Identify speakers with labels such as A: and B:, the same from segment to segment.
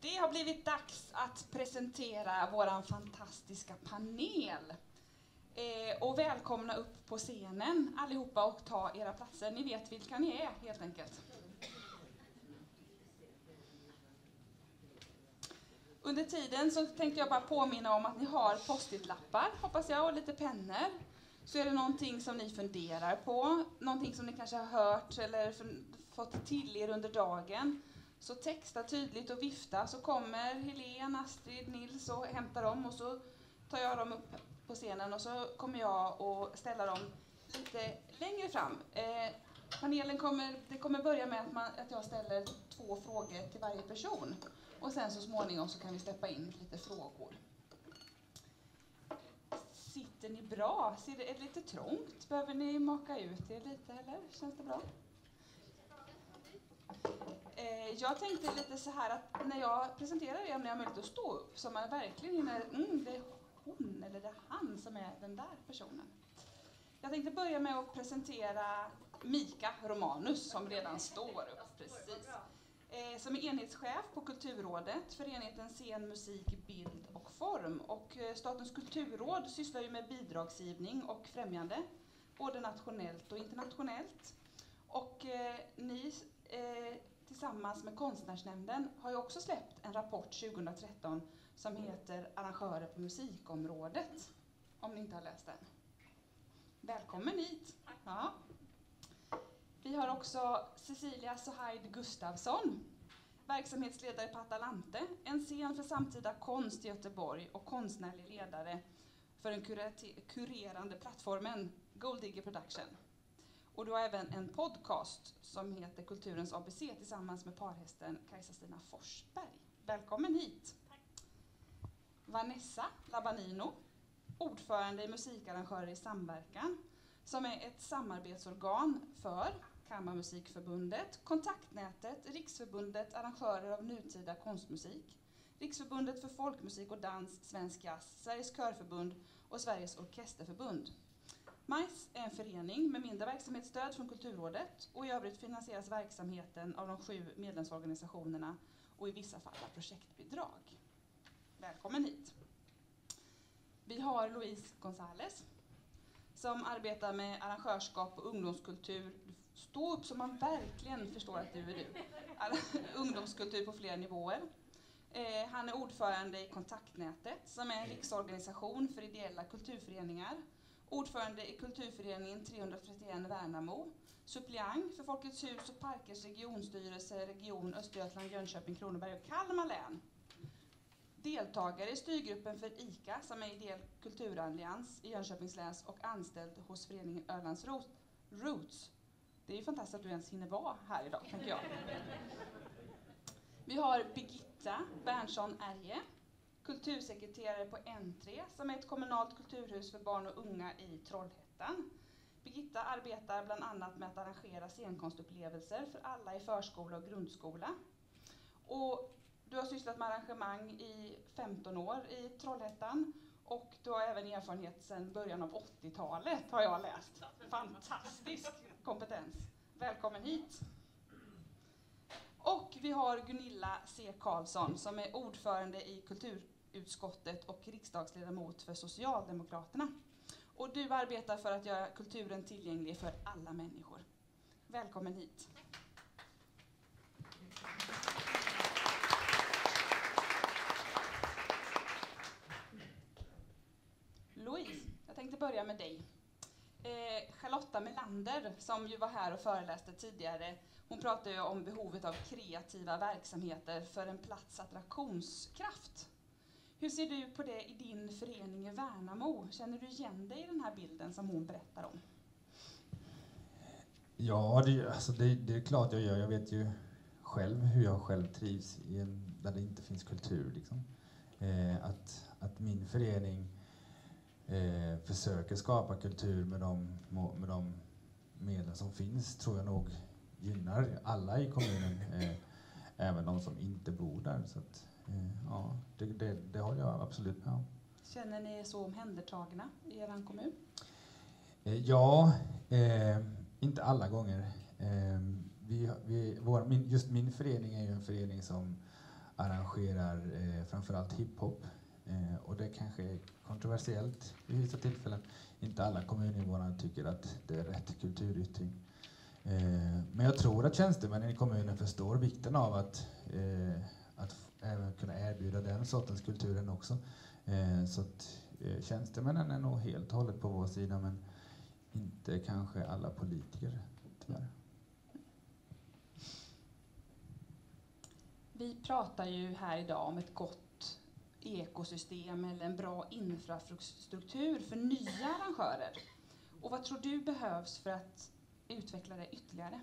A: Det har blivit dags att presentera våran fantastiska panel. Och välkomna upp på scenen allihopa och ta era platser. Ni vet vilka ni är helt enkelt. Under tiden så tänkte jag bara påminna om att ni har post-it-lappar, hoppas jag, och lite pennor. Så är det någonting som ni funderar på, någonting som ni kanske har hört eller fått till er under dagen. Så texta tydligt och vifta, så kommer Helene, Astrid, Nils och hämtar dem och så tar jag dem upp på scenen och så kommer jag och ställa dem lite längre fram. Panelen kommer börja med att jag ställer 2 frågor till varje person. Och sen så småningom så kan vi släppa in lite frågor. Sitter ni bra? Är det lite trångt? Behöver ni maka ut er lite eller? Känns det bra? Jag tänkte lite så här att när jag presenterar er, när jag har möjlighet att stå upp, så man verkligen hinner, det är hon eller det är han som är den där personen. Jag tänkte börja med att presentera Mika Romanus som redan står upp precis. Som är enhetschef på Kulturrådet för enheten scen, musik, bild och form. Och Statens kulturråd sysslar ju med bidragsgivning och främjande, både nationellt och internationellt. Och ni tillsammans med Konstnärsnämnden har ju också släppt en rapport 2013 som heter Arrangörer på musikområdet, om ni inte har läst den. Välkommen hit! Ja. Vi har också Cecilia Sohaid Gustafsson, verksamhetsledare på Atalante, en scen för samtida konst i Göteborg och konstnärlig ledare för den kurerande plattformen Gold Digger Production. Och du har även en podcast som heter Kulturens ABC tillsammans med parhästen Kajsa-Stina Forsberg. Välkommen hit!
B: Tack.
A: Vanessa Labanino, ordförande i Musikarrangörer i samverkan, som är ett samarbetsorgan för Kammarmusikförbundet, Kontaktnätet, Riksförbundet Arrangörer av nutida konstmusik, Riksförbundet för folkmusik och dans, Svensk Jazz, Sveriges Körförbund och Sveriges Orkesterförbund. MAIS är en förening med mindre verksamhetsstöd från Kulturrådet och i övrigt finansieras verksamheten av de 7 medlemsorganisationerna och i vissa fall av projektbidrag. Välkommen hit! Vi har Louise González som arbetar med arrangörskap och ungdomskultur. Stå upp så man verkligen förstår att du är du. Ungdomskultur på flera nivåer. Han är ordförande i Kontaktnätet som är en riksorganisation för ideella kulturföreningar. Ordförande i kulturföreningen 331 Värnamo. Suppleant för Folkets hus och parkers regionstyrelse, region Östergötland, Jönköping, Kronoberg och Kalmar län. Deltagare i styrgruppen för ICA som är ideell kulturallians i Jönköpings län och anställd hos föreningen Ölands Roots. Det är ju fantastiskt att du ens hinner vara här idag, tänker jag. Vi har Birgitta Berntsson Erje, kultursekreterare på N3 som är ett kommunalt kulturhus för barn och unga i Trollhättan. Birgitta arbetar bland annat med att arrangera scenkonstupplevelser för alla i förskola och grundskola. Och du har sysslat med arrangemang i 15 år i Trollhättan och du har även erfarenhet sedan början av 80-talet har jag läst. Fantastisk kompetens. Välkommen hit! Och vi har Gunilla C. Karlsson som är ordförande i kulturutskottet och riksdagsledamot för Socialdemokraterna. Och du arbetar för att göra kulturen tillgänglig för alla människor. Välkommen hit! Louise, jag tänkte börja med dig. Charlotta Melander, som ju var här och föreläste tidigare, hon pratade ju om behovet av kreativa verksamheter för en plats attraktionskraft. Hur ser du på det i din förening i Värnamo? Känner du igen dig i den här bilden som hon berättar om?
C: Ja, det är klart jag gör. Jag vet ju själv hur jag själv trivs där det inte finns kultur. Liksom. Att min förening försöker skapa kultur med de medel som finns tror jag nog gynnar alla i kommunen, även de som inte bor där. Så att, ja, det håller jag absolut med om.
A: Känner ni er så omhändertagna i er kommun?
C: Ja, inte alla gånger. Just min förening är ju en förening som arrangerar framförallt hiphop. Och det kanske är kontroversiellt vid vissa tillfällen. Inte alla kommuninvånare tycker att det är rätt kulturyttring. Men jag tror att tjänstemännen i kommunen förstår vikten av att även kunna erbjuda den sortens kulturen också. Så att tjänstemännen är nog helt och hållet på vår sida, men inte kanske alla politiker, tyvärr.
A: Vi pratar ju här idag om ett gott ekosystem eller en bra infrastruktur för nya arrangörer. Och vad tror du behövs för att utveckla det ytterligare?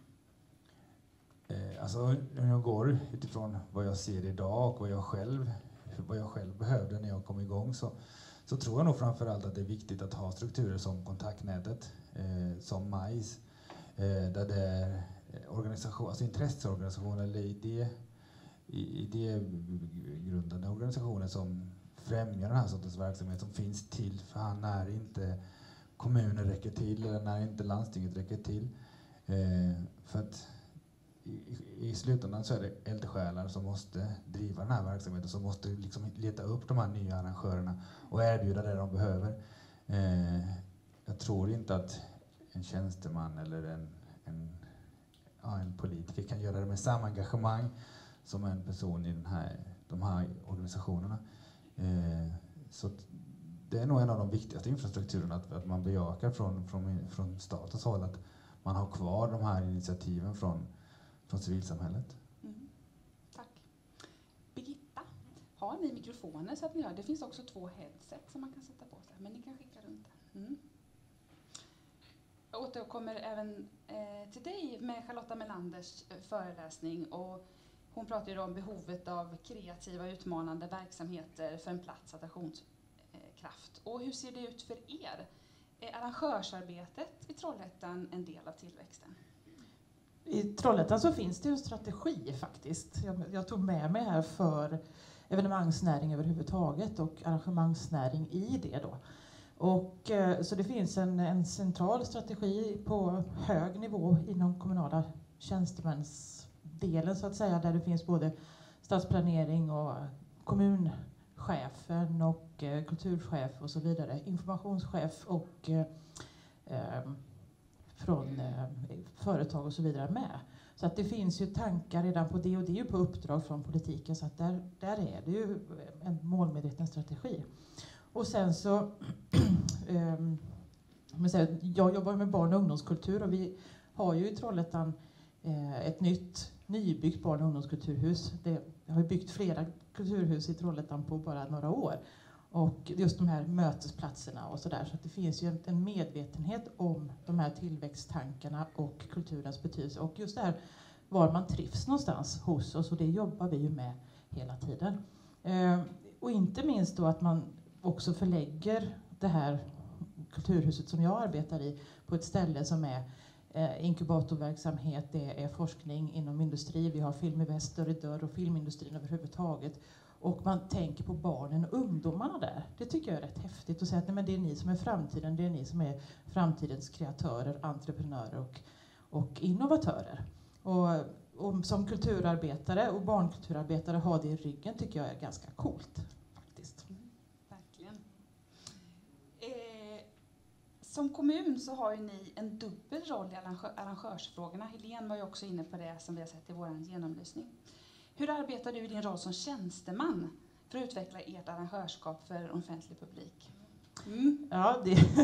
C: Alltså, om jag går utifrån vad jag ser idag och vad jag själv behövde när jag kom igång, så tror jag nog framförallt att det är viktigt att ha strukturer som kontaktnätet, som MAIS, där det är alltså intresseorganisationer eller idégrundande organisationer som främjar den här sortens verksamhet, som finns till för när inte kommunen räcker till eller när inte landstinget räcker till. För att i slutändan så är det eldsjälar som måste driva den här verksamheten, som måste liksom leta upp de här nya arrangörerna och erbjuda det de behöver. Jag tror inte att en tjänsteman eller en politiker kan göra det med samma engagemang som en person i de här organisationerna. Så det är nog en av de viktigaste infrastrukturerna, att man bejakar från statens håll att man har kvar de här initiativen från civilsamhället.
A: Mm. Tack. Birgitta, har ni mikrofoner så att ni hör? Det finns också 2 headset som man kan sätta på sig, men ni kan skicka runt det. Mm. Jag återkommer även till dig med Charlotta Melanders föreläsning, och hon pratar ju om behovet av kreativa utmanande verksamheter för en plats attraktionskraft. Och hur ser det ut för er? Är arrangörsarbetet i Trollhättan en del av tillväxten?
B: I Trollhättan så finns det ju en strategi faktiskt. Jag tog med mig här för evenemangsnäring överhuvudtaget och arrangemangsnäring i det då. Och så det finns en central strategi på hög nivå inom kommunala tjänstemänsdelen så att säga, där det finns både stadsplanering och kommunchefen och kulturchef och så vidare, informationschef och från företag och så vidare med. Så att det finns ju tankar redan på det, och det är ju på uppdrag från politiken, så att där är det ju en målmedveten strategi. Och sen så, jag jobbar med barn- och ungdomskultur, och vi har ju i Trollhättan ett nybyggt barn- och ungdomskulturhus. Det har ju byggt flera kulturhus i Trollhättan på bara några år. Och just de här mötesplatserna och sådär. Så att det finns ju en medvetenhet om de här tillväxttankarna och kulturens betydelse. Och just det här var man trivs någonstans hos oss, och det jobbar vi ju med hela tiden. Och inte minst då att man också förlägger det här kulturhuset som jag arbetar i på ett ställe som är inkubatorverksamhet, det är forskning inom industri, vi har Film i Väst, Dörr i dörr och filmindustrin överhuvudtaget. Och man tänker på barnen och ungdomarna där. Det tycker jag är rätt häftigt att säga att nej, men det är ni som är framtiden, det är ni som är framtidens kreatörer, entreprenörer och innovatörer. Och som kulturarbetare och barnkulturarbetare ha det i ryggen tycker jag är ganska coolt faktiskt.
A: Verkligen. Som kommun så har ju ni en dubbel roll i arrangörsfrågorna. Helene var ju också inne på det som vi har sett i vår genomlysning. Hur arbetar du i din roll som tjänsteman för att utveckla ert arrangörskap för offentlig publik? Mm.
B: Ja,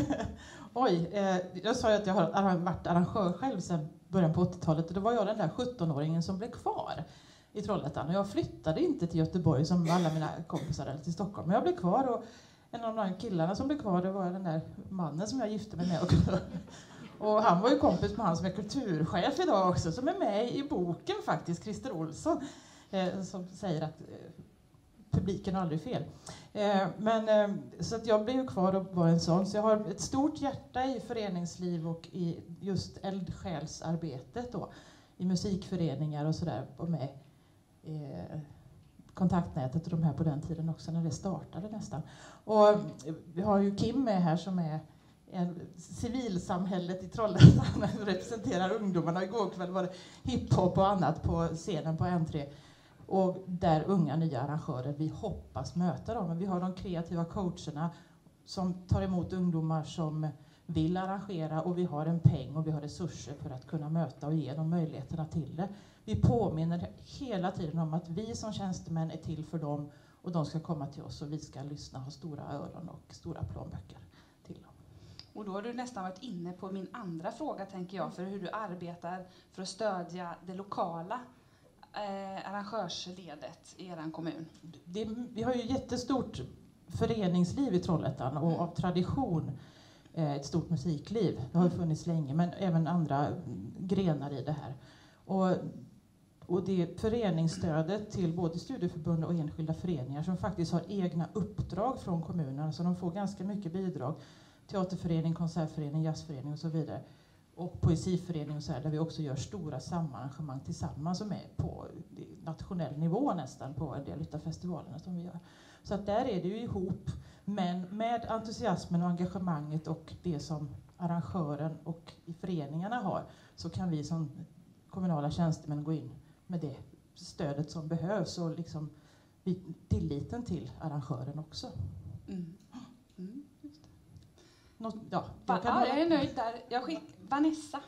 B: jag sa ju att jag har varit arrangör själv sedan början på 80-talet, och då var jag den där 17-åringen som blev kvar i Trollhättan. Och jag flyttade inte till Göteborg som alla mina kompisar eller till Stockholm, men jag blev kvar, och en av de killarna som blev kvar, det var den där mannen som jag gifte mig med också. Och han var ju kompis med han som är kulturchef idag också, som är med i boken faktiskt, Christer Olsson, som säger att publiken har aldrig fel. Så att jag blev ju kvar och var en sån. Så jag har ett stort hjärta i föreningsliv och i just eldsjälsarbetet då, i musikföreningar och sådär, och med kontaktnätet och de här på den tiden också när det startade nästan. Och vi har ju Kim med här som är civilsamhället i Trollhättan, representerar ungdomarna. Igår kväll var det hiphop och annat på scenen på N3. Och där unga nya arrangörer, vi hoppas möta dem. Men vi har de kreativa coacherna som tar emot ungdomar som vill arrangera, och vi har en peng och vi har resurser för att kunna möta och ge dem möjligheterna till det. Vi påminner hela tiden om att vi som tjänstemän är till för dem, och de ska komma till oss och vi ska lyssna, ha stora öron och stora plånböcker till dem.
A: Och då har du nästan varit inne på min andra fråga, tänker jag, för hur du arbetar för att stödja det lokala arrangörsledet i er kommun.
B: Vi har ju jättestort föreningsliv i Trollhättan och av tradition ett stort musikliv. Det har ju funnits länge, men även andra grenar i det här. Och det föreningsstödet till både studieförbund och enskilda föreningar som faktiskt har egna uppdrag från kommunen, så de får ganska mycket bidrag. Teaterförening, konsertförening, jazzförening och så vidare. Och poesiförening och så här, där vi också gör stora samarrangemang tillsammans som är på nationell nivå nästan på en del av festivalerna som vi gör. Så att där är det ju ihop, men med entusiasmen och engagemanget och det som arrangören och i föreningarna har, så kan vi som kommunala tjänstemän gå in med det stödet som behövs och liksom tilliten till arrangören också.
A: Just det.
B: Jag
A: är nöjd där. Vanessa.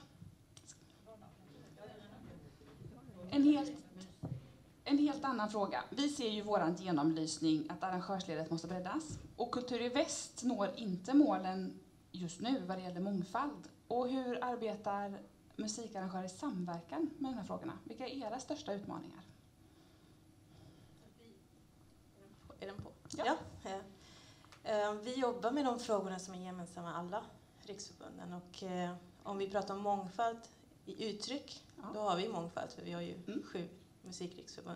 A: En helt annan fråga. Vi ser ju våran genomlysning att arrangörsledet måste breddas. Och Kultur i Väst når inte målen just nu vad det gäller mångfald. Och hur arbetar musikarrangörer i samverkan med de här frågorna? Vilka är era största utmaningar?
D: Är den på?
A: Ja.
D: Vi jobbar med de frågorna som är gemensamma alla riksförbunden. Och om vi pratar om mångfald i uttryck, då har vi mångfald, för vi har ju 7 musikriksförbund.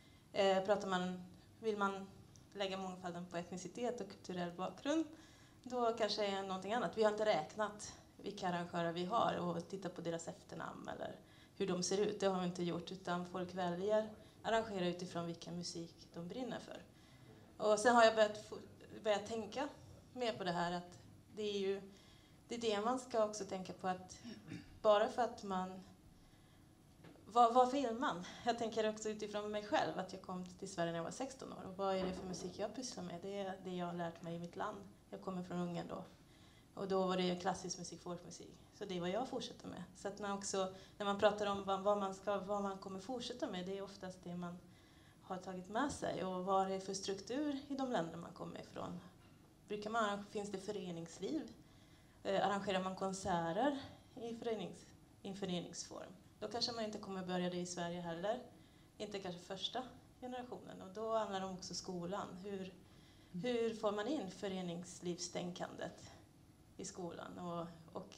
D: Vill man lägga mångfalden på etnicitet och kulturell bakgrund, då kanske är någonting annat. Vi har inte räknat vilka arrangörer vi har och tittat på deras efternamn eller hur de ser ut. Det har vi inte gjort, utan folk väljer arrangera utifrån vilken musik de brinner för. Och sen har jag börjat tänka mer på det här, att det är det man ska också tänka på, att bara för att man... Vad vill man? Jag tänker också utifrån mig själv, att jag kom till Sverige när jag var 16 år. Och vad är det för musik jag pysslar med? Det är det jag har lärt mig i mitt land. Jag kommer från Ungern då. Och då var det klassisk musik, folkmusik. Så det är vad jag fortsätter med. Så att när man pratar om vad man kommer fortsätta med, det är oftast det man har tagit med sig. Och vad är det för struktur i de länder man kommer ifrån? Finns det föreningsliv? Arrangerar man konserter i föreningsform? Då kanske man inte kommer börja det i Sverige heller. Inte kanske första generationen. Och då handlar det om också skolan. Hur får man in föreningslivstänkandet i skolan? Och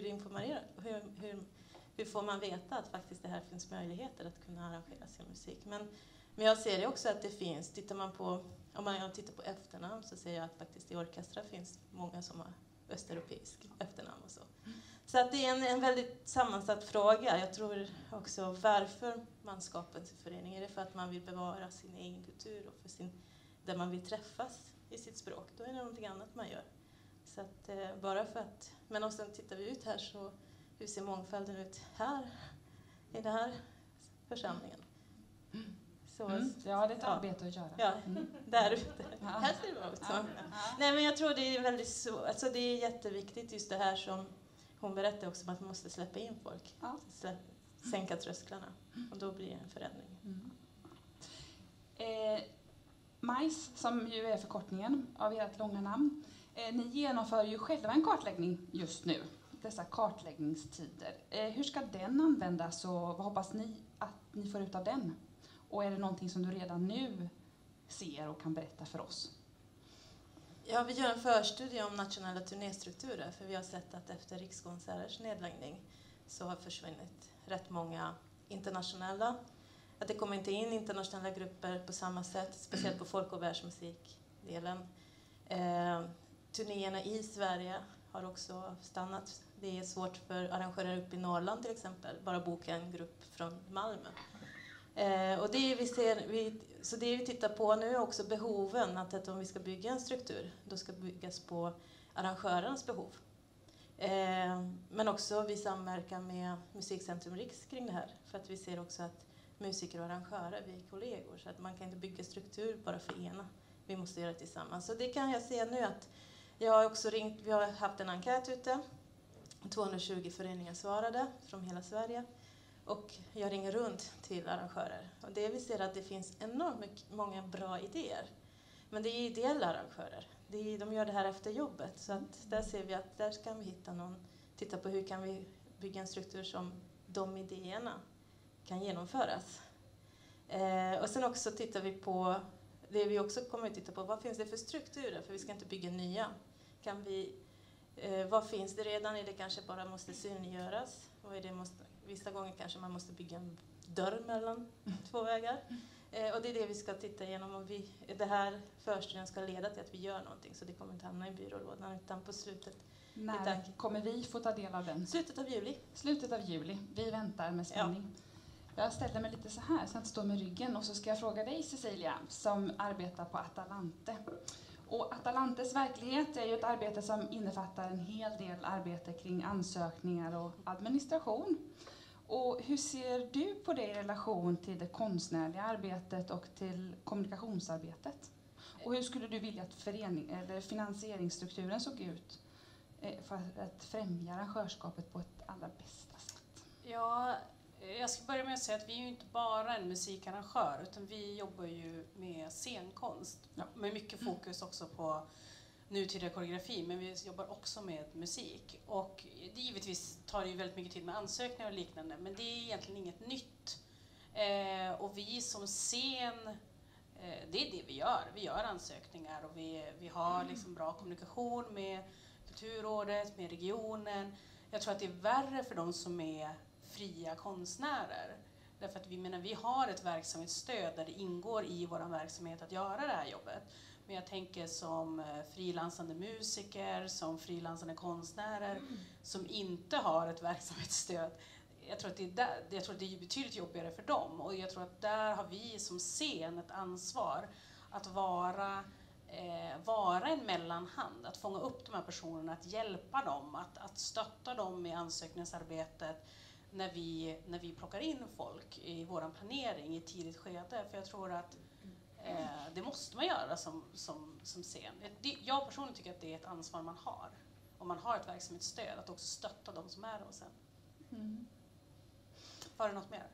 D: hur får man veta att faktiskt det här finns möjligheter att kunna arrangera sin musik? Men jag ser det också att det finns. Om man tittar på efternamn, så ser jag att faktiskt i orkestrar finns många som har östeuropeisk efternamn och så. Så att det är en väldigt sammansatt fråga. Jag tror också varför man skapar en förening. Är det för att man vill bevara sin egen kultur och där man vill träffas i sitt språk? Då är det någonting annat man gör. Så att men om sen tittar vi ut här, så hur ser mångfalden ut här i den här församlingen? Så,
A: Ja, det är ett arbete att göra.
D: Ja, där ute. Här ser det bra ut. Nej, men jag tror det är väldigt det är jätteviktigt just det här som hon berättade också, att man måste släppa in folk.
A: Ja.
D: Sänka trösklarna. Och då blir det en förändring.
A: MICE, som ju är förkortningen av ert långa namn. Ni genomför ju själva en kartläggning just nu. Dessa kartläggningstider. Hur ska den användas och vad hoppas ni att ni får ut av den? Och är det någonting som du redan nu ser och kan berätta för oss?
D: Ja, vi gör en förstudie om nationella turnéstrukturer, för vi har sett att efter Rikskonserters nedläggning så har försvunnit rätt många internationella. Att det kommer inte in internationella grupper på samma sätt, speciellt på folk- och världsmusikdelen. Turnéerna i Sverige har också stannat. Det är svårt för arrangörer uppe i Norrland till exempel, bara boka en grupp från Malmö. Och det vi tittar på nu är också behoven, att om vi ska bygga en struktur, då ska byggas på arrangörernas behov. Men också vi samverkar med Musikcentrum Riks kring det här, för att vi ser också att musiker och arrangörer, vi är kollegor, så att man kan inte bygga struktur bara för ena. Vi måste göra det tillsammans. Så det kan jag se nu att jag har också ringt, vi har haft en enkät ute. 220 föreningar svarade från hela Sverige. Och jag ringer runt till arrangörer. Och det vi ser att det finns enormt många bra idéer. Men det är ideella arrangörer. De gör det här efter jobbet. Så att där ser vi att där kan vi hitta någon, titta på hur kan vi bygga en struktur som de idéerna kan genomföras. Och sen också tittar vi på, det vi också kommer att titta på, vad finns det för strukturer? För vi ska inte bygga nya. Vad finns det redan? Är det kanske bara måste synliggöras? Vissa gånger kanske man måste bygga en dörr mellan två vägar. Och det är det vi ska titta igenom. Och det här förstudien ska leda till att vi gör någonting. Så det kommer inte hamna i byrålådan utan på slutet.
A: När kommer vi få ta del av den?
D: Slutet av juli.
A: Slutet av juli. Vi väntar med spänning. Ja. Jag ställer mig lite så här så att jag står med ryggen. Och så ska jag fråga dig, Cecilia, som arbetar på Atalante. Och Atalantes verklighet är ju ett arbete som innefattar en hel del arbete kring ansökningar och administration. Och hur ser du på det i relation till det konstnärliga arbetet och till kommunikationsarbetet? Och hur skulle du vilja att finansieringsstrukturen såg ut för att främja arrangörskapet på ett allra bästa sätt?
E: Ja, jag ska börja med att säga att vi är ju inte bara en musikarrangör utan vi jobbar ju med scenkonst. Ja. Med mycket fokus också på nutida koreografi, men vi jobbar också med musik. Och det givetvis tar det ju väldigt mycket tid med ansökningar och liknande, men det är egentligen inget nytt. Och vi som scen, det är det vi gör. Vi gör ansökningar och vi har liksom bra kommunikation med Kulturrådet, med regionen. Jag tror att det är värre för de som är fria konstnärer. Därför att vi har ett verksamhetsstöd där det ingår i vår verksamhet att göra det här jobbet. Men jag tänker som frilansande musiker, som frilansande konstnärer som inte har ett verksamhetsstöd. Jag tror att det är betydligt jobbigare för dem. Och jag tror att där har vi som scen ett ansvar att vara en mellanhand, att fånga upp de här personerna, att hjälpa dem, att stötta dem i ansökningsarbetet när vi plockar in folk i vår planering i ett tidigt skede. För jag tror att det måste man göra som scen. Jag personligen tycker att det är ett ansvar man har. Om man har ett verksamhetsstöd, att också stötta de som är då sen. Mm. Har du något mer?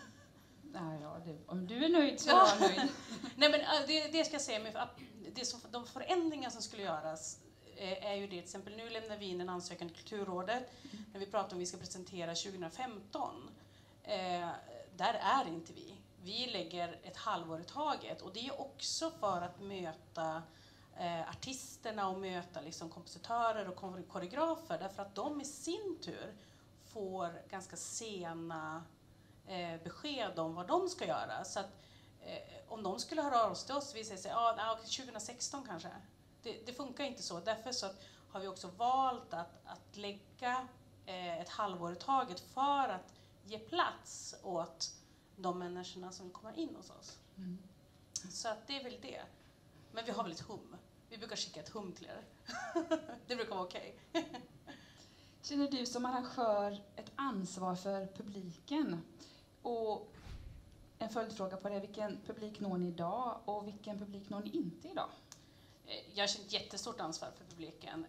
A: Om du är nöjd så är jag nöjd.
E: Nej, men det ska jag säga. Men de förändringar som skulle göras är ju det. Till exempel nu lämnar vi in en ansökan till Kulturrådet. När vi pratar om vi ska presentera 2015. Där är inte vi. Vi lägger ett halvår i taget. Och det är också för att möta artisterna och möta liksom kompositörer och koreografer. Därför att de i sin tur får ganska sena besked om vad de ska göra. Så att om de skulle höra av sig till oss, vi säger 2016 kanske. Det funkar inte så. Därför så har vi också valt att lägga ett halvår i taget för att ge plats åt de människorna som kommer in hos oss. Mm. Så att det är väl det. Men vi har väl ett hum. Vi brukar skicka ett hum till er. Det brukar vara okej.
A: Känner du som arrangör ett ansvar för publiken? Och en följdfråga på det, vilken publik når ni idag och vilken publik når ni inte idag?
E: Jag känner ett jättestort ansvar för publiken.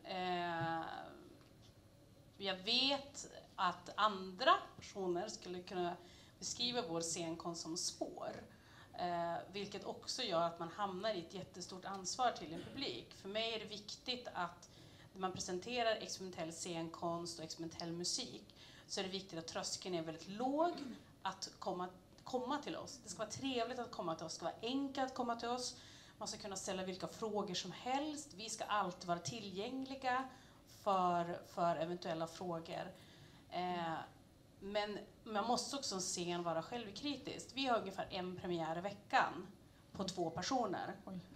E: Jag vet att andra personer skulle kunna beskriva vår scenkonst som spår. Vilket också gör att man hamnar i ett jättestort ansvar till en publik. För mig är det viktigt att när man presenterar experimentell scenkonst och experimentell musik så är det viktigt att tröskeln är väldigt låg att komma till oss. Det ska vara trevligt att komma till oss, det ska vara enkelt att komma till oss. Man ska kunna ställa vilka frågor som helst. Vi ska alltid vara tillgängliga för eventuella frågor. Men man måste också en scen vara självkritisk. Vi har ungefär en premiär i veckan på 2 personer.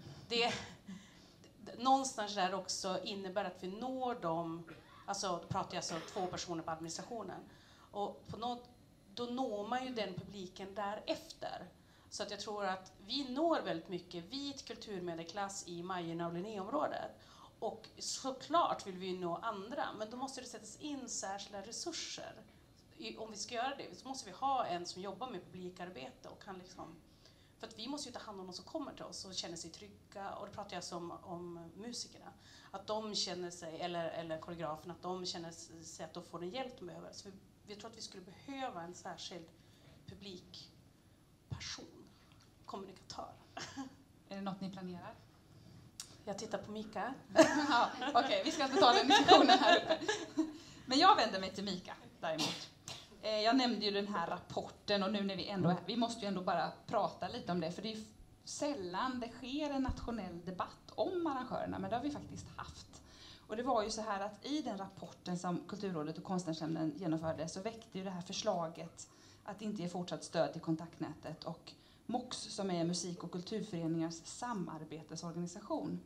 E: Någonstans där också innebär att vi når dem, då pratar jag 2 personer på administrationen. Och då når man ju den publiken därefter. Så att jag tror att vi når väldigt mycket vit kulturmedelklass i Majorna och Linnéområdet. Och såklart vill vi nå andra, men då måste det sättas in särskilda resurser om vi ska göra det så måste vi ha en som jobbar med publikarbete och kan liksom, för att vi måste ju ta hand om de som kommer till oss och känner sig trygga, och då pratar jag alltså om musikerna, att de känner sig, eller koreograferna, att de känner sig att de får den hjälp de behöver. Så vi tror att vi skulle behöva en särskild publikperson, kommunikatör.
A: Är det något ni planerar?
E: Jag tittar på Mika.
A: Ja, okej, vi ska inte ta den diskussionen här uppe. Men jag vänder mig till Mika däremot. Jag nämnde ju den här rapporten, och nu när vi ändå vi måste ju ändå bara prata lite om det, för det är sällan det sker en nationell debatt om arrangörerna, men det har vi faktiskt haft. Och det var ju så här att i den rapporten som Kulturrådet och Konstnärsnämnden genomförde så väckte ju det här förslaget att inte ge fortsatt stöd till Kontaktnätet och MOX, som är musik- och kulturföreningars samarbetsorganisation.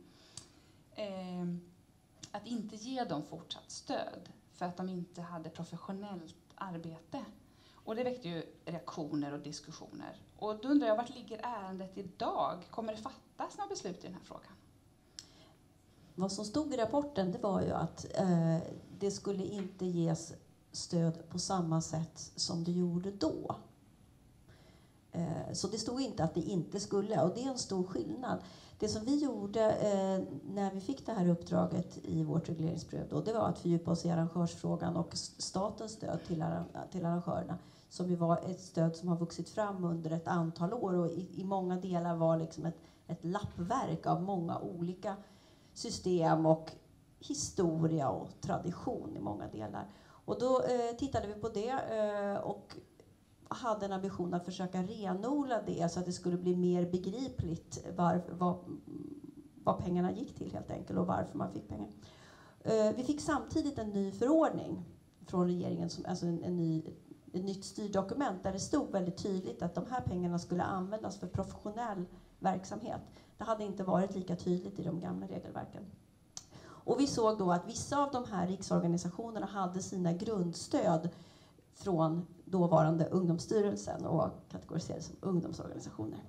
A: Att inte ge dem fortsatt stöd för att de inte hade professionellt arbete. Och det väckte ju reaktioner och diskussioner. Och då undrar jag, vart ligger ärendet idag? Kommer det fattas några beslut i den här frågan?
F: Vad som stod i rapporten, det var ju att det skulle inte ges stöd på samma sätt som det gjorde då. Så det stod inte att det inte skulle, och det är en stor skillnad. Det som vi gjorde när vi fick det här uppdraget i vårt regleringsbrev då, det var att fördjupa oss i arrangörsfrågan och statens stöd till arrangörerna, som ju var ett stöd som har vuxit fram under ett antal år och i många delar var liksom ett lappverk av många olika system och historia och tradition i många delar. Och då tittade vi på det och hade en ambition att försöka renodla det så att det skulle bli mer begripligt vad pengarna gick till helt enkelt och varför man fick pengar. Vi fick samtidigt en ny förordning från regeringen, alltså ett nytt styrdokument där det stod väldigt tydligt att de här pengarna skulle användas för professionell verksamhet. Det hade inte varit lika tydligt i de gamla regelverken. Och vi såg då att vissa av de här riksorganisationerna hade sina grundstöd från dåvarande Ungdomsstyrelsen och kategoriserades som ungdomsorganisationer.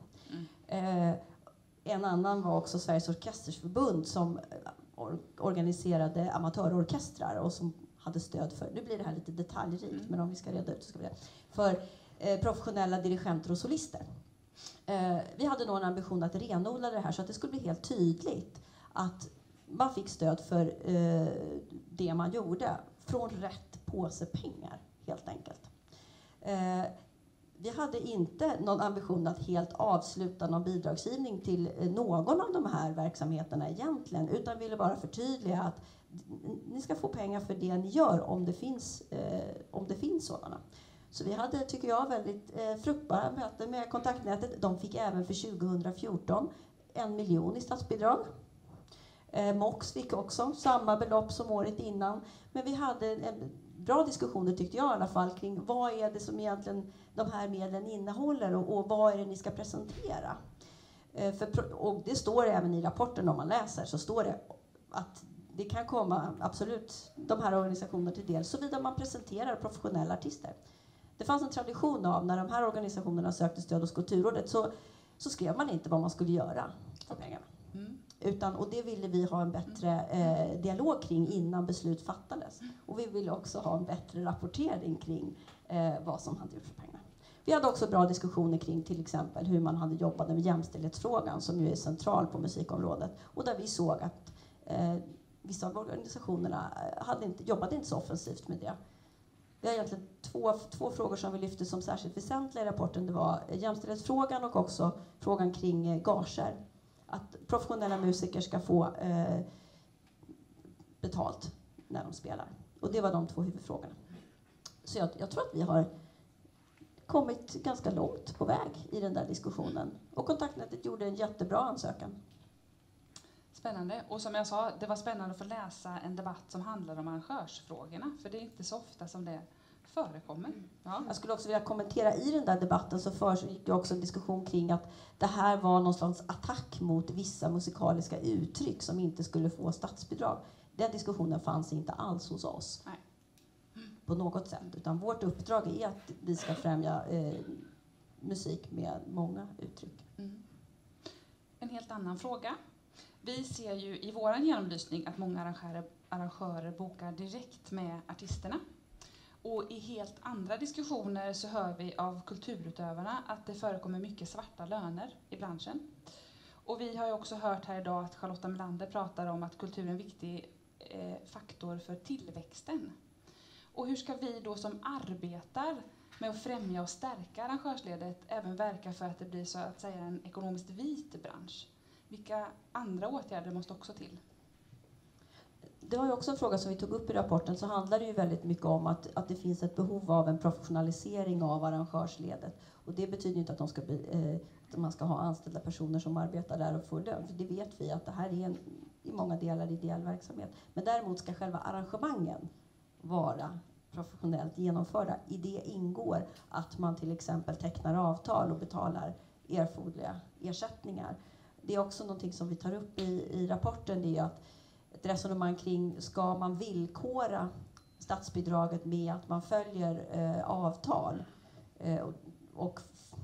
F: En annan var också Sveriges Orkestersförbund som organiserade amatörorkestrar och som hade stöd för, nu blir det här lite detaljrikt, men om vi ska reda ut så ska vi det, för professionella dirigenter och solister. Vi hade då en ambition att renodla det här så att det skulle bli helt tydligt att man fick stöd för det man gjorde från rätt påse pengar, helt enkelt. Vi hade inte någon ambition att helt avsluta någon bidragsgivning till någon av de här verksamheterna egentligen, utan ville bara förtydliga att ni ska få pengar för det ni gör om det finns sådana. Så vi hade, tycker jag, väldigt fruktbara möten med Kontaktnätet. De fick även för 2014 1 miljon i statsbidrag. MOX fick också samma belopp som året innan. Men vi hade en bra diskussioner, tyckte jag i alla fall, kring vad är det som egentligen de här medlen innehåller och vad är det ni ska presentera. Och det står även i rapporten, om man läser, så står det att det kan komma absolut de här organisationerna till del såvida man presenterar professionella artister. Det fanns en tradition av när de här organisationerna sökte stöd hos Kulturrådet så skrev man inte vad man skulle göra för pengarna. Och det ville vi ha en bättre dialog kring innan beslut fattades. Och vi ville också ha en bättre rapportering kring vad som hade gjorts för pengarna. Vi hade också bra diskussioner kring till exempel hur man hade jobbat med jämställdhetsfrågan, som ju är central på musikområdet. Och där vi såg att vissa av organisationerna jobbade inte så offensivt med det. Vi har egentligen två frågor som vi lyfte som särskilt väsentliga i rapporten. Det var jämställdhetsfrågan och också frågan kring gager. Att professionella musiker ska få betalt när de spelar. Och det var de 2 huvudfrågorna. Så jag tror att vi har kommit ganska långt på väg i den där diskussionen. Och Kontaktnätet gjorde en jättebra ansökan.
A: Spännande. Och som jag sa, det var spännande att få läsa en debatt som handlar om arrangörsfrågorna. För det är inte så ofta som det förekommer. Ja.
F: Jag skulle också vilja kommentera, i den där debatten så försiggick det också en diskussion kring att det här var någon slags attack mot vissa musikaliska uttryck som inte skulle få statsbidrag. Den diskussionen fanns inte alls hos oss.
A: Nej.
F: På något sätt. Utan vårt uppdrag är att vi ska främja musik med många uttryck.
A: En helt annan fråga. Vi ser ju i vår genomlysning att många arrangörer bokar direkt med artisterna. Och i helt andra diskussioner så hör vi av kulturutövarna att det förekommer mycket svarta löner i branschen. Och vi har ju också hört här idag att Charlotta Melander pratar om att kultur är en viktig faktor för tillväxten. Och hur ska vi då som arbetar med att främja och stärka arrangörsledet även verka för att det blir så att säga en ekonomiskt vit bransch? Vilka andra åtgärder måste också till?
F: Det var ju också en fråga som vi tog upp i rapporten, så handlar det ju väldigt mycket om att det finns ett behov av en professionalisering av arrangörsledet. Och det betyder inte att att man ska ha anställda personer som arbetar där och får lön. För det vet vi att det här är i många delar ideell verksamhet. Men däremot ska själva arrangemangen vara professionellt genomförda. I det ingår att man till exempel tecknar avtal och betalar erforderliga ersättningar. Det är också någonting som vi tar upp i rapporten, det är att ett resonemang kring, ska man villkora statsbidraget med att man följer avtal? Och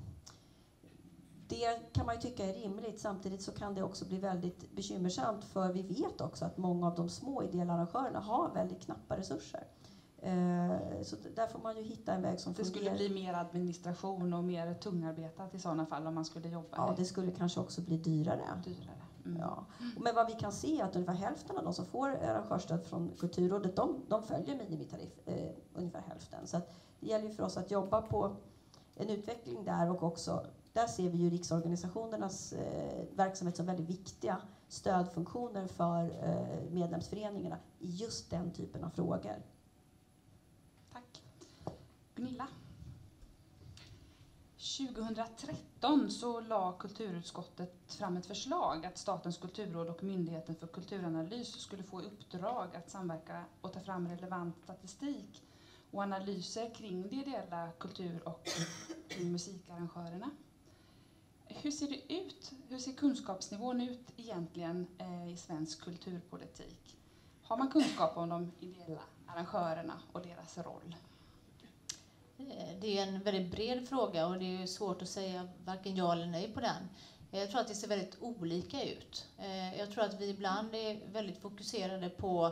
F: det kan man ju tycka är rimligt. Samtidigt så kan det också bli väldigt bekymmersamt, för vi vet också att många av de små ideella arrangörerna har väldigt knappa resurser. Så där får man ju hitta en väg som
A: det
F: fungerar.
A: skulle bli mer administration och mer tungarbetat i sådana fall om man skulle jobba.
F: Ja, det skulle kanske också bli dyrare.
A: Mm.
F: Ja. Men vad vi kan se är att ungefär hälften av de som får arrangörsstöd från Kulturrådet, de följer minimitariff, ungefär hälften. Så att det gäller ju för oss att jobba på en utveckling där, och också där ser vi ju riksorganisationernas verksamhet som väldigt viktiga stödfunktioner för medlemsföreningarna i just den typen av frågor.
A: Tack. Gunilla. 2013 så la kulturutskottet fram ett förslag att Statens kulturråd och Myndigheten för kulturanalys skulle få i uppdrag att samverka och ta fram relevant statistik och analyser kring de ideella kultur- och musikarrangörerna. Hur ser det ut? Hur ser kunskapsnivån ut egentligen i svensk kulturpolitik? Har man kunskap om de ideella arrangörerna och deras roll?
G: Det är en väldigt bred fråga och det är svårt att säga varken ja eller nej på den. Jag tror att det ser väldigt olika ut. Jag tror att vi ibland är väldigt fokuserade på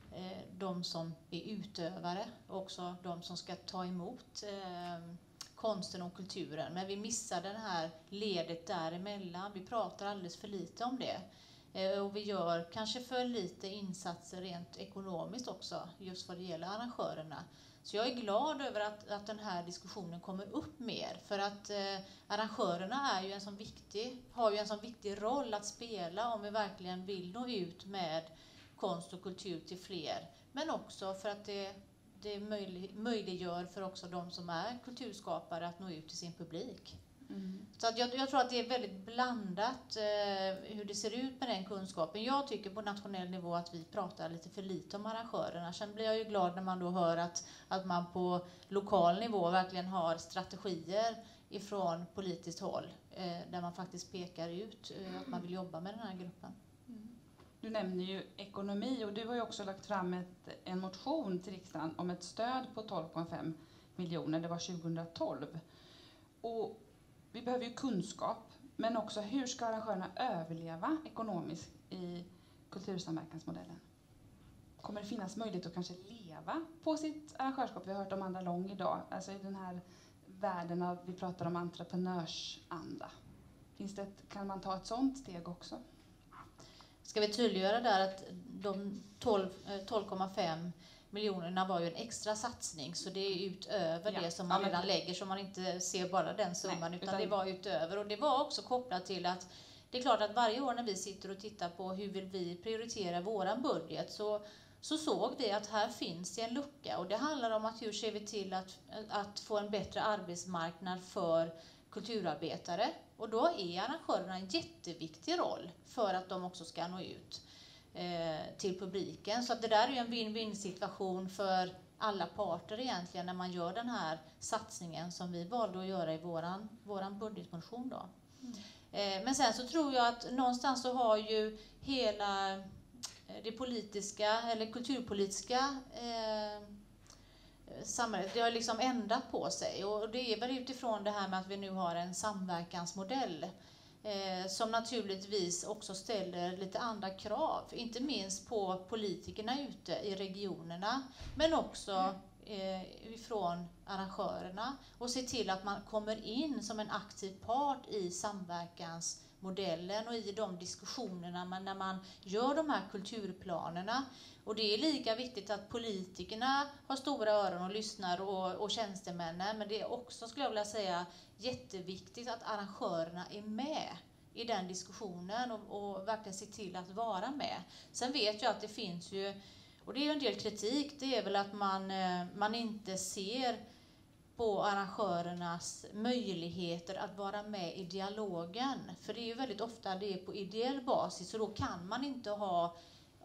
G: de som är utövare och också de som ska ta emot konsten och kulturen. Men vi missar det här ledet däremellan. Vi pratar alldeles för lite om det. Och vi gör kanske för lite insatser rent ekonomiskt också, just vad det gäller arrangörerna. Så jag är glad över att den här diskussionen kommer upp mer. För att arrangörerna har ju en sån viktig roll att spela om vi verkligen vill nå ut med konst och kultur till fler. Men också för att det möjliggör för också de som är kulturskapare att nå ut till sin publik. Mm. Så att jag tror att det är väldigt blandat hur det ser ut med den kunskapen. Jag tycker på nationell nivå att vi pratar lite för lite om arrangörerna. Sen blir jag ju glad när man då hör att man på lokal nivå verkligen har strategier ifrån politiskt håll där man faktiskt pekar ut att man vill jobba med den här gruppen.
A: Mm. Du nämner ju ekonomi och du har ju också lagt fram en motion till riksdagen om ett stöd på 12,5 miljoner. Det var 2012. Och vi behöver ju kunskap, men också hur ska arrangörerna överleva ekonomiskt i kultursamverkansmodellen? Kommer det finnas möjlighet att kanske leva på sitt arrangörskap? Vi har hört om Andra Lång idag, alltså i den här världen av, vi pratar om entreprenörsanda. Kan man ta ett sådant steg också?
G: Ska vi tydliggöra där att de 12,5 miljonerna var ju en extra satsning, så det är utöver det som man redan lägger, så man inte ser bara den summan, utan det var utöver. Och det var också kopplat till att det är klart att varje år när vi sitter och tittar på hur vill vi prioritera våran budget så såg vi att här finns det en lucka, och det handlar om att hur ser vi till att få en bättre arbetsmarknad för kulturarbetare, och då är arrangörerna en jätteviktig roll för att de också ska nå ut till publiken. Så att det där är ju en win-win situation för alla parter egentligen när man gör den här satsningen som vi valde att göra i våran budgetmotion då. Men sen så tror jag att någonstans så har ju hela det politiska eller kulturpolitiska samhället, det har liksom ändrat på sig, och det är väl utifrån det här med att vi nu har en samverkansmodell som naturligtvis också ställer lite andra krav, inte minst på politikerna ute i regionerna, men också ifrån arrangörerna och se till att man kommer in som en aktiv part i samverkansmodellen och i de diskussionerna när man gör de här kulturplanerna. Och det är lika viktigt att politikerna har stora öron och lyssnar och tjänstemännen, men det är också, skulle jag vilja säga, jätteviktigt att arrangörerna är med i den diskussionen och verkligen se till att vara med. Sen vet jag att det finns ju, och det är ju en del kritik, det är väl att man inte ser på arrangörernas möjligheter att vara med i dialogen. För det är ju väldigt ofta det är på ideell basis, och då kan man inte ha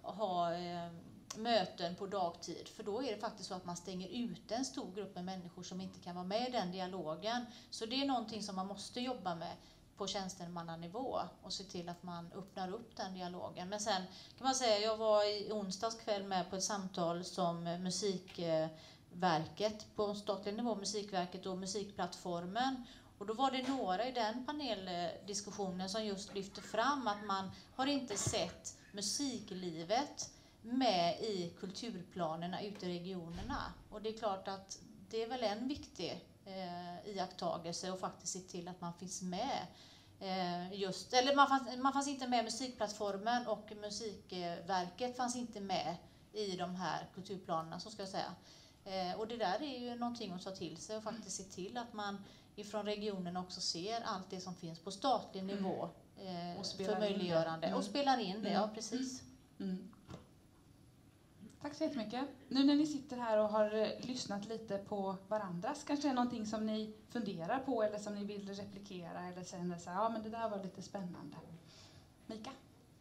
G: möten på dagtid, för då är det faktiskt så att man stänger ut en stor grupp med människor som inte kan vara med i den dialogen. Så det är någonting som man måste jobba med på tjänstemannanivå och se till att man öppnar upp den dialogen. Men sen kan man säga, jag var i onsdags kväll med på ett samtal som Musikverket, på statlig nivå, Musikverket och Musikplattformen. Och då var det några i den paneldiskussionen som just lyfte fram att man har inte sett musiklivet med i kulturplanerna ute i regionerna. Och det är klart att det är väl en viktig iakttagelse och faktiskt se till att man finns med. Man fanns inte med, Musikplattformen och Musikverket fanns inte med i de här kulturplanerna, så ska jag säga. Och det där är ju någonting att ta till sig och faktiskt se till att man ifrån regionen också ser allt det som finns på statlig nivå för möjliggörande och spelar in det, ja precis.
A: Mm. Tack så jättemycket. Nu när ni sitter här och har lyssnat lite på varandras, kanske är någonting som ni funderar på eller som ni vill replikera eller känner så här, ja men det där var lite spännande. Mika?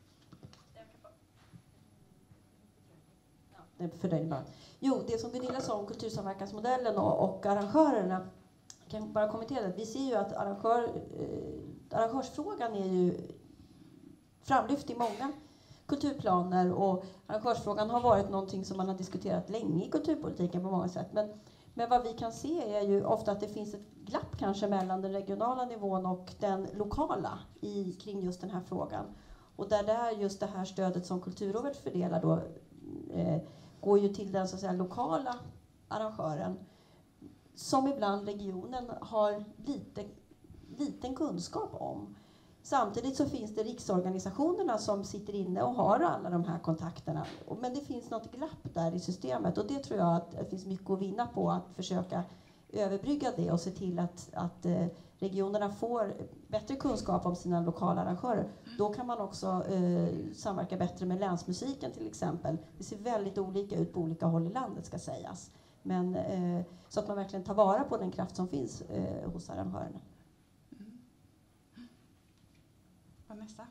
F: För dig bara. Jo, det som Gunilla sa om kultursamverkansmodellen och arrangörerna, kan jag bara kommentera att vi ser ju att arrangörsfrågan är ju framlyft i många kulturplaner, och arrangörsfrågan har varit någonting som man har diskuterat länge i kulturpolitiken på många sätt. Men vad vi kan se är ju ofta att det finns ett glapp kanske mellan den regionala nivån och den lokala kring just den här frågan. Och där just det här stödet som Kulturrådet fördelar då går ju till den så att säga lokala arrangören, som ibland regionen har liten kunskap om. Samtidigt så finns det riksorganisationerna som sitter inne och har alla de här kontakterna. Men det finns något glapp där i systemet, och det tror jag att det finns mycket att vinna på, att försöka överbrygga det och se till att regionerna får bättre kunskap om sina lokala arrangörer. Då kan man också samverka bättre med länsmusiken till exempel. Det ser väldigt olika ut på olika håll i landet, ska sägas. Men så att man verkligen tar vara på den kraft som finns hos arrangörerna.
A: Vanessa?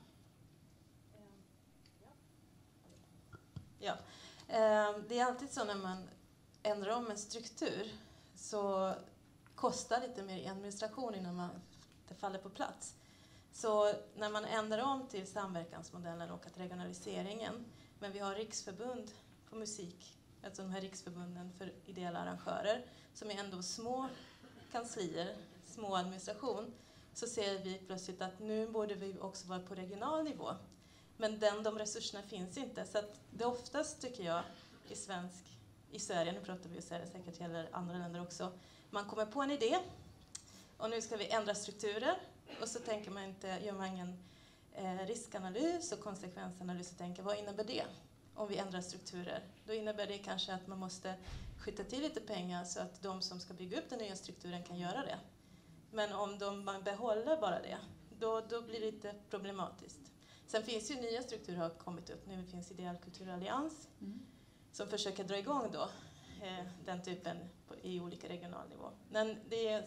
D: Ja. Det är alltid så när man ändrar om en struktur så kostar lite mer i administration innan det faller på plats. Så när man ändrar om till samverkansmodellen och att regionaliseringen, men vi har riksförbund på musik, alltså de här riksförbunden för ideella arrangörer, som är ändå små kanslier, små administration, så ser vi plötsligt att nu borde vi också vara på regional nivå. Men de resurserna finns inte. Så att det oftast, tycker jag, i Sverige, nu pratar vi ju Sverige, säkert gäller andra länder också, man kommer på en idé och nu ska vi ändra strukturer, och så tänker man inte, gör man ingen riskanalys och konsekvensanalys och tänker, vad innebär det om vi ändrar strukturer? Då innebär det kanske att man måste skjuta till lite pengar så att de som ska bygga upp den nya strukturen kan göra det. Men om man behåller bara det, då blir det lite problematiskt. Sen finns ju nya strukturer har kommit upp. Nu finns Ideell kulturallians som försöker dra igång då, den typen i olika regional nivå. Men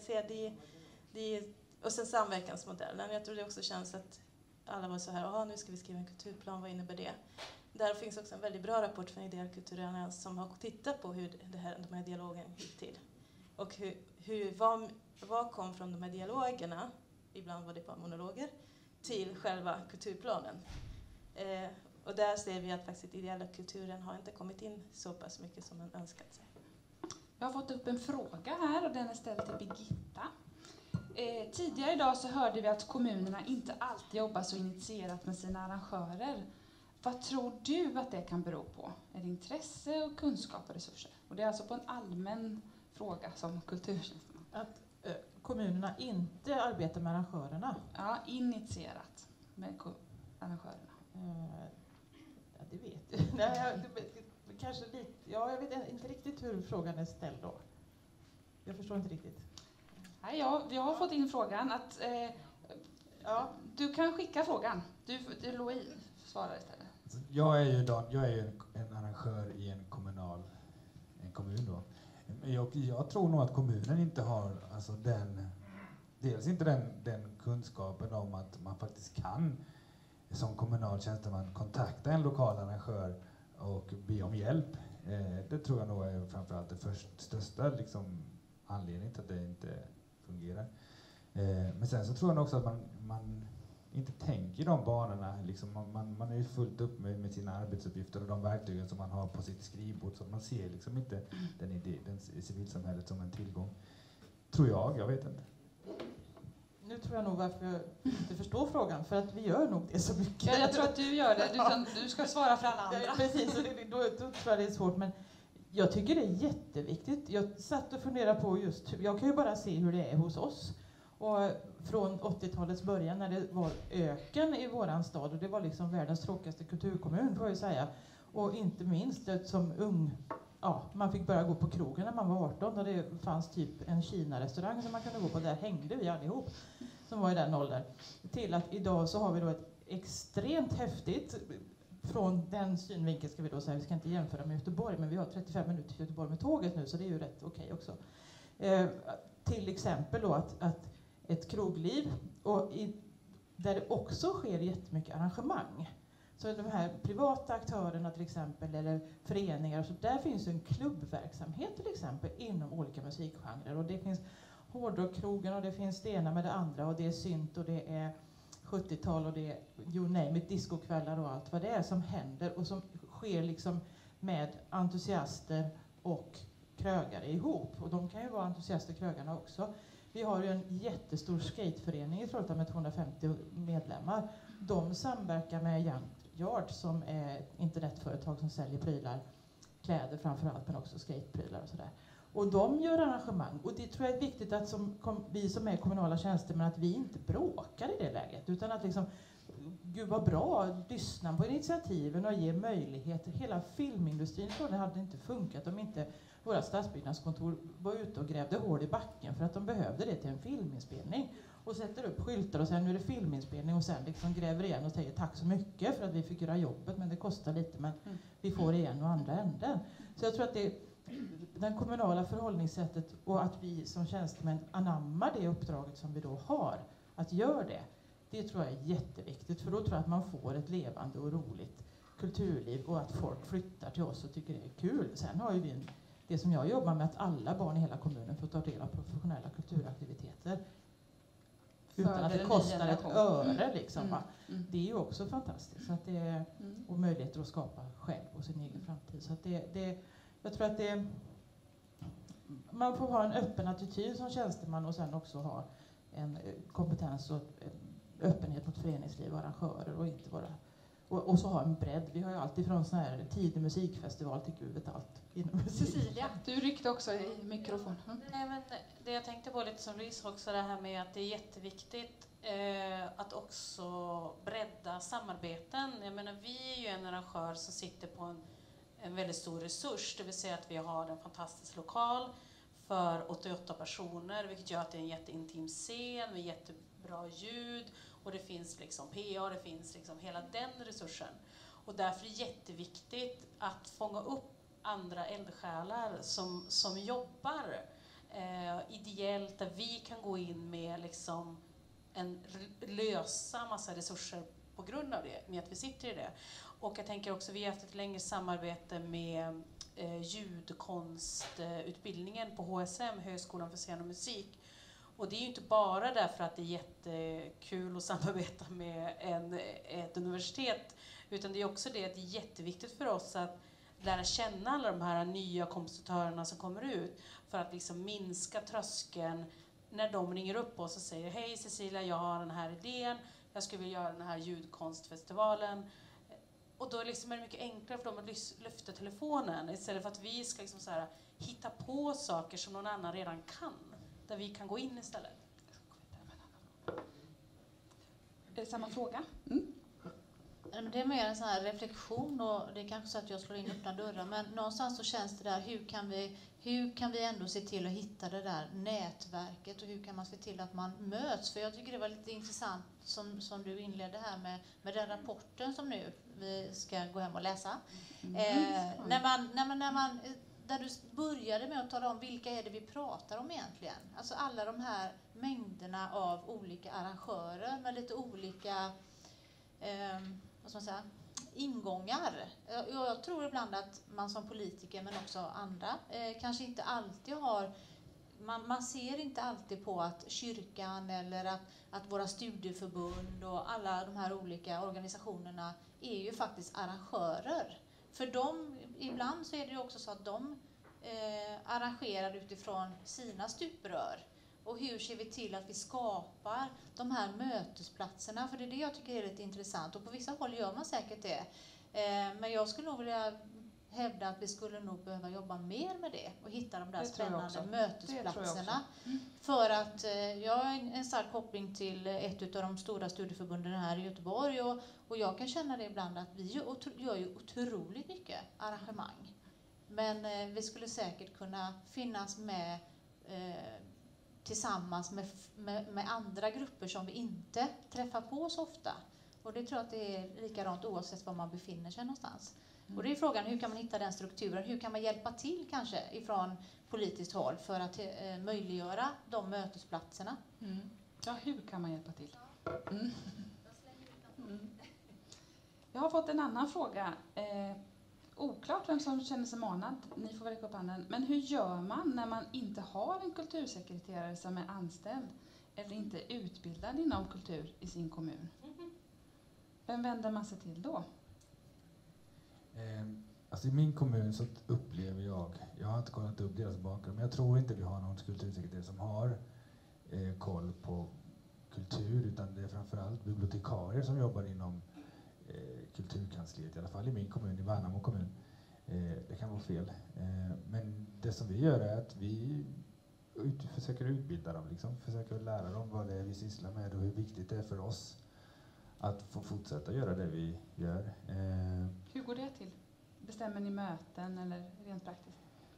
D: och sen samverkansmodellen. Jag tror det också känns att alla var så här, nu ska vi skriva en kulturplan, vad innebär det? Där finns också en väldigt bra rapport från Ideell kulturallians som har tittat på hur de här dialogen gick till. Och vad kom från de här dialogerna, ibland var det bara monologer, till själva kulturplanen. Och där ser vi att faktiskt ideella kulturen har inte kommit in så pass mycket som man önskat sig.
A: Jag har fått upp en fråga här och den är ställd till Birgitta. Tidigare idag så hörde vi att kommunerna inte alltid jobbar så initierat med sina arrangörer. Vad tror du att det kan bero på? Är det intresse och kunskap och resurser? Och det är alltså på en allmän fråga som kulturtjänsteman.
B: Att kommunerna inte arbetar med arrangörerna.
A: Ja, initierat med arrangörerna.
B: Ja, det vet jag. Nej, kanske lite. Ja, jag vet inte riktigt hur frågan är ställd då. Jag förstår inte riktigt.
A: Nej, vi har fått in frågan att du kan skicka frågan. Du Louise svarar istället.
C: Jag är ju en arrangör i en kommun då. Jag tror nog att kommunen inte har alltså dels inte den kunskapen om att man faktiskt kan som kommunal tjänsteman kontakta en lokal arrangör och be om hjälp. Det tror jag nog är framförallt det största liksom, anledningen till att det inte fungerar. Men sen så tror jag också att man inte tänker de banorna. Liksom man är ju fullt upp med sina arbetsuppgifter och de verktygen som man har på sitt skrivbord. Så man ser liksom inte den civilsamhället som en tillgång. Tror jag vet inte.
B: Nu tror jag nog varför jag inte förstår frågan, för att vi gör nog det så mycket.
A: Ja, jag tror att du gör det. Du ska svara för alla andra.
B: Ja, precis, och då tror jag det är svårt. Men jag tycker det är jätteviktigt. Jag satt och funderade på jag kan ju bara se hur det är hos oss. Och från 80-talets början när det var öken i våran stad, och det var liksom världens tråkigaste kulturkommun får jag säga. Och inte minst som ung, man fick börja gå på krogen när man var 18 och det fanns typ en Kina-restaurang som man kunde gå på. Där hängde vi allihop som var i den åldern. Till att idag så har vi då ett extremt häftigt, från den synvinkeln ska vi då säga, vi ska inte jämföra med Göteborg, men vi har 35 minuter till Göteborg med tåget nu, så det är ju rätt okej också. Till exempel då att ett krogliv där det också sker jättemycket arrangemang. Så de här privata aktörerna till exempel, eller föreningar, så där finns en klubbverksamhet till exempel inom olika musikgenrer. Och det finns hårdrockkrogen och det finns det ena med det andra, och det är synt och det är 70-tal och det är you name it, discokvällar och allt vad det är som händer och som sker liksom med entusiaster och krögare ihop. Och de kan ju vara entusiaster, krögarna också. Vi har ju en jättestor skateförening i Trollhättan med 250 medlemmar. De samverkar med Young Yard som är ett internetföretag som säljer prylar, kläder framförallt, men också skateprylar och sådär. Och de gör arrangemang. Och det tror jag är viktigt att vi som är kommunala tjänstemän, att vi inte bråkar i det läget. Utan att liksom, gud vad bra, lyssna på initiativen och ge möjligheter. Hela filmindustrin tror jag hade inte funkat om inte våra stadsbyggnadskontor var ute och grävde hål i backen för att de behövde det till en filminspelning. Och sätter upp skyltar och säger nu är det filminspelning och sen liksom gräver igen och säger tack så mycket för att vi fick göra jobbet, men det kostar lite, men vi får igen och andra änden. Så jag tror att det kommunala förhållningssättet och att vi som tjänstemän anammar det uppdraget som vi då har, att göra det tror jag är jätteviktigt, för då tror jag att man får ett levande och roligt kulturliv och att folk flyttar till oss och tycker det är kul. Sen har ju vi det som jag jobbar med, att alla barn i hela kommunen får ta del av professionella kulturaktiviteter utan att det kostar ett öre. Liksom, Det är ju också fantastiskt. Så att det är, och möjligheter att skapa själv och sin egen framtid. Så att jag tror att man får ha en öppen attityd som tjänsteman och sen också ha en kompetens och öppenhet mot föreningsliv och arrangörer och inte bara och så ha en bredd. Vi har ju alltid från sån här tidig musikfestival till gud vet allt inom musik.
A: Cecilia, du ryckte också i mikrofon.
E: Nej, men det jag tänkte på lite som Louise också, det här med att det är jätteviktigt att också bredda samarbeten. Jag menar, vi är ju en arrangör som sitter på en väldigt stor resurs, det vill säga att vi har en fantastisk lokal för 88 personer, vilket gör att det är en jätteintim scen med jättebra ljud. Och det finns liksom PA, det finns liksom hela den resursen. Och därför är det jätteviktigt att fånga upp andra eldsjälar som jobbar ideellt, där vi kan gå in med liksom lösa massa resurser på grund av det, med att vi sitter i det. Och jag tänker också, vi har haft ett längre samarbete med ljudkonstutbildningen på HSM, Högskolan för scen och musik. Och det är ju inte bara därför att det är jättekul att samarbeta med ett universitet, utan det är också det att det är jätteviktigt för oss att lära känna alla de här nya kompositörerna som kommer ut, för att liksom minska tröskeln när de ringer upp oss och säger hej Cecilia, jag har den här idén, jag skulle vilja göra den här ljudkonstfestivalen. Och då liksom är det mycket enklare för dem att lyfta telefonen istället för att vi ska liksom så här, hitta på saker som någon annan redan kan. Där vi kan gå in istället.
A: Är det samma fråga?
G: Det är mer en sån här reflektion, och det är kanske så att jag slår in öppna dörrar, men någonstans så känns det där, hur kan vi ändå se till att hitta det där nätverket, och hur kan man se till att man möts? För jag tycker det var lite intressant som du inledde här med den rapporten som nu vi ska gå hem och läsa. Där du började med att tala om vilka är det vi pratar om egentligen. Alltså alla de här mängderna av olika arrangörer med lite olika vad ska man säga, ingångar. Jag tror ibland att man som politiker, men också andra, kanske inte alltid har... Man ser inte alltid på att kyrkan eller att våra studieförbund och alla de här olika organisationerna är ju faktiskt arrangörer. För dem, ibland så är det ju också så att de arrangerar utifrån sina stuprör. Och hur ser vi till att vi skapar de här mötesplatserna? För det är det jag tycker är lite intressant. Och på vissa håll gör man säkert det. Men jag skulle nog vilja hävda att vi skulle nog behöva jobba mer med det. Och hitta de där spännande mötesplatserna. För att jag har en stark koppling till ett av de stora studieförbunden här i Göteborg. Och jag kan känna det ibland att vi gör ju otroligt mycket arrangemang. Men vi skulle säkert kunna finnas med... tillsammans med andra grupper som vi inte träffar på så ofta. Och det tror jag att det är likadant oavsett var man befinner sig någonstans. Och det är frågan, hur kan man hitta den strukturen? Hur kan man hjälpa till kanske ifrån politiskt håll för att möjliggöra de mötesplatserna?
A: Ja, hur kan man hjälpa till? Jag har fått en annan fråga. Oklart vem som känner sig manad, ni får räcka upp handen. Men hur gör man när man inte har en kultursekreterare som är anställd eller inte utbildad inom kultur i sin kommun? Vem vänder man sig till då?
C: Alltså i min kommun så upplever jag har inte kollat upp deras bakgrund, men jag tror inte vi har någon kultursekreterare som har koll på kultur, utan det är framförallt bibliotekarier som jobbar inom kulturkansliet, i alla fall i min kommun, i Värnamo kommun. Det kan vara fel. Men det som vi gör är att vi försöker utbilda dem, liksom. Försöker lära dem vad det är vi sysslar med och hur viktigt det är för oss att få fortsätta göra det vi gör.
A: Hur går det till? Bestämmer ni möten eller rent praktiskt?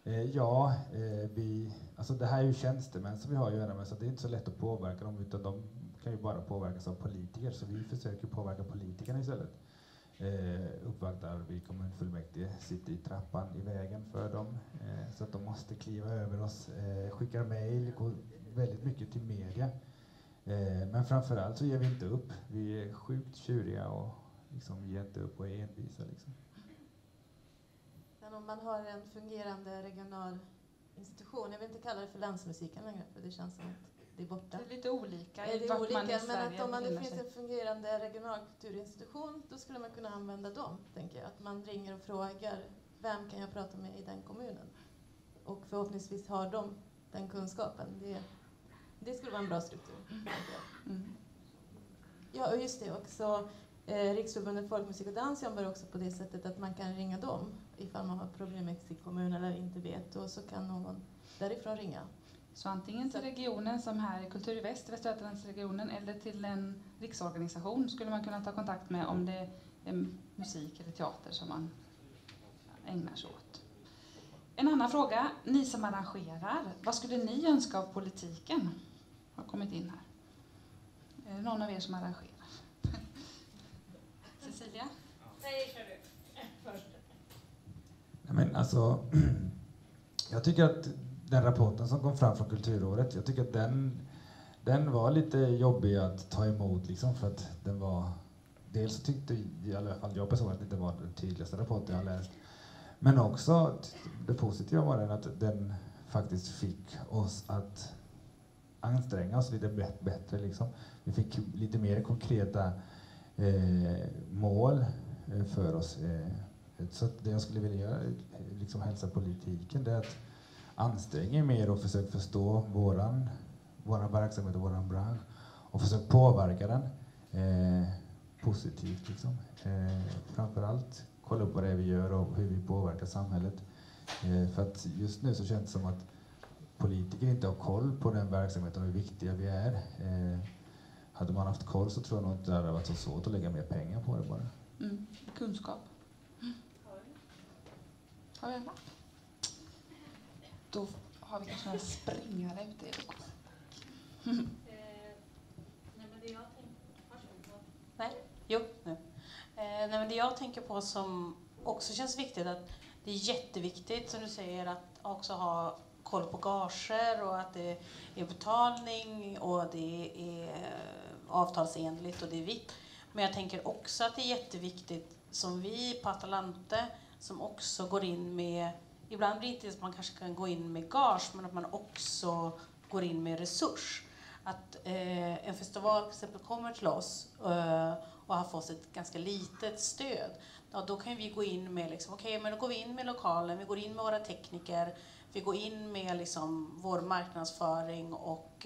A: Alltså det här är ju tjänstemän som vi har att göra med, så det är inte så lätt att påverka dem, utan de kan ju bara påverkas av politiker, så vi försöker påverka politikerna istället. Uppvaktar vi kommunfullmäktige, sitter i trappan i vägen för dem, så att de måste kliva över oss, skickar mejl, går väldigt mycket till media. Men framförallt så ger vi inte upp. Vi är sjukt tjuriga och liksom ger inte upp och är envisa. Liksom.
D: Men om man har en fungerande regional institution, jag vill inte kalla det för länsmusiken längre, för det känns som att det är borta.
A: Det är lite olika.
D: Det är olika, men att om det finns en fungerande regional kulturinstitution, då skulle man kunna använda dem, tänker jag. Att man ringer och frågar, vem kan jag prata med i den kommunen? Och förhoppningsvis har de den kunskapen. Det skulle vara en bra struktur. Ja, och just det också. Riksförbundet Folkmusik och Dans jobbar också på det sättet att man kan ringa dem ifall man har problem med sin kommun eller inte vet, och så kan någon därifrån ringa.
A: Så antingen till regionen som här i Kultur i Väst, Västra Götalandsregionen, eller till en riksorganisation skulle man kunna ta kontakt med om det är musik eller teater som man ägnar sig åt. En annan fråga, ni som arrangerar, vad skulle ni önska av politiken? Har kommit in här. Är det någon av er som arrangerar? Cecilia?
E: Nej, kör du. Först.
C: Men alltså, jag tycker att den rapporten som kom fram från Kulturåret, jag tycker att den var lite jobbig att ta emot, liksom, för att den var... Dels så tyckte i alla fall jag personligen att det var den tydligaste rapporten jag har läst. Men också det positiva var den att den faktiskt fick oss att anstränga oss lite bättre. Liksom. Vi fick lite mer konkreta mål för oss. Så det jag skulle vilja göra, liksom hälsa politiken, det är att anstränga er mer och försöka förstå våran verksamhet och våran bransch och försöka påverka den. positivt. Liksom. Framförallt kolla upp vad det är vi gör och hur vi påverkar samhället. För att just nu så känns det som att politiker inte har koll på den verksamheten och hur viktiga vi är. Hade man haft koll så tror jag nog inte det hade varit så svårt att lägga mer pengar på det bara.
A: Kunskap. Har vi en lapp? Då har vi kanske några springare ute i lokalen.
E: Det jag tänker på som också känns viktigt, att det är jätteviktigt som du säger att också ha koll på gager och att det är betalning och det är avtalsenligt och det är vitt. Men jag tänker också att det är jätteviktigt som vi på Atalante som också går in med, ibland blir det inte att man kanske kan gå in med gage, men att man också går in med resurs. Att en festival till exempel kommer till oss och har fått ett ganska litet stöd. Ja, då kan vi gå in med, liksom, men då går vi in med lokalen, vi går in med våra tekniker, vi går in med liksom, vår marknadsföring och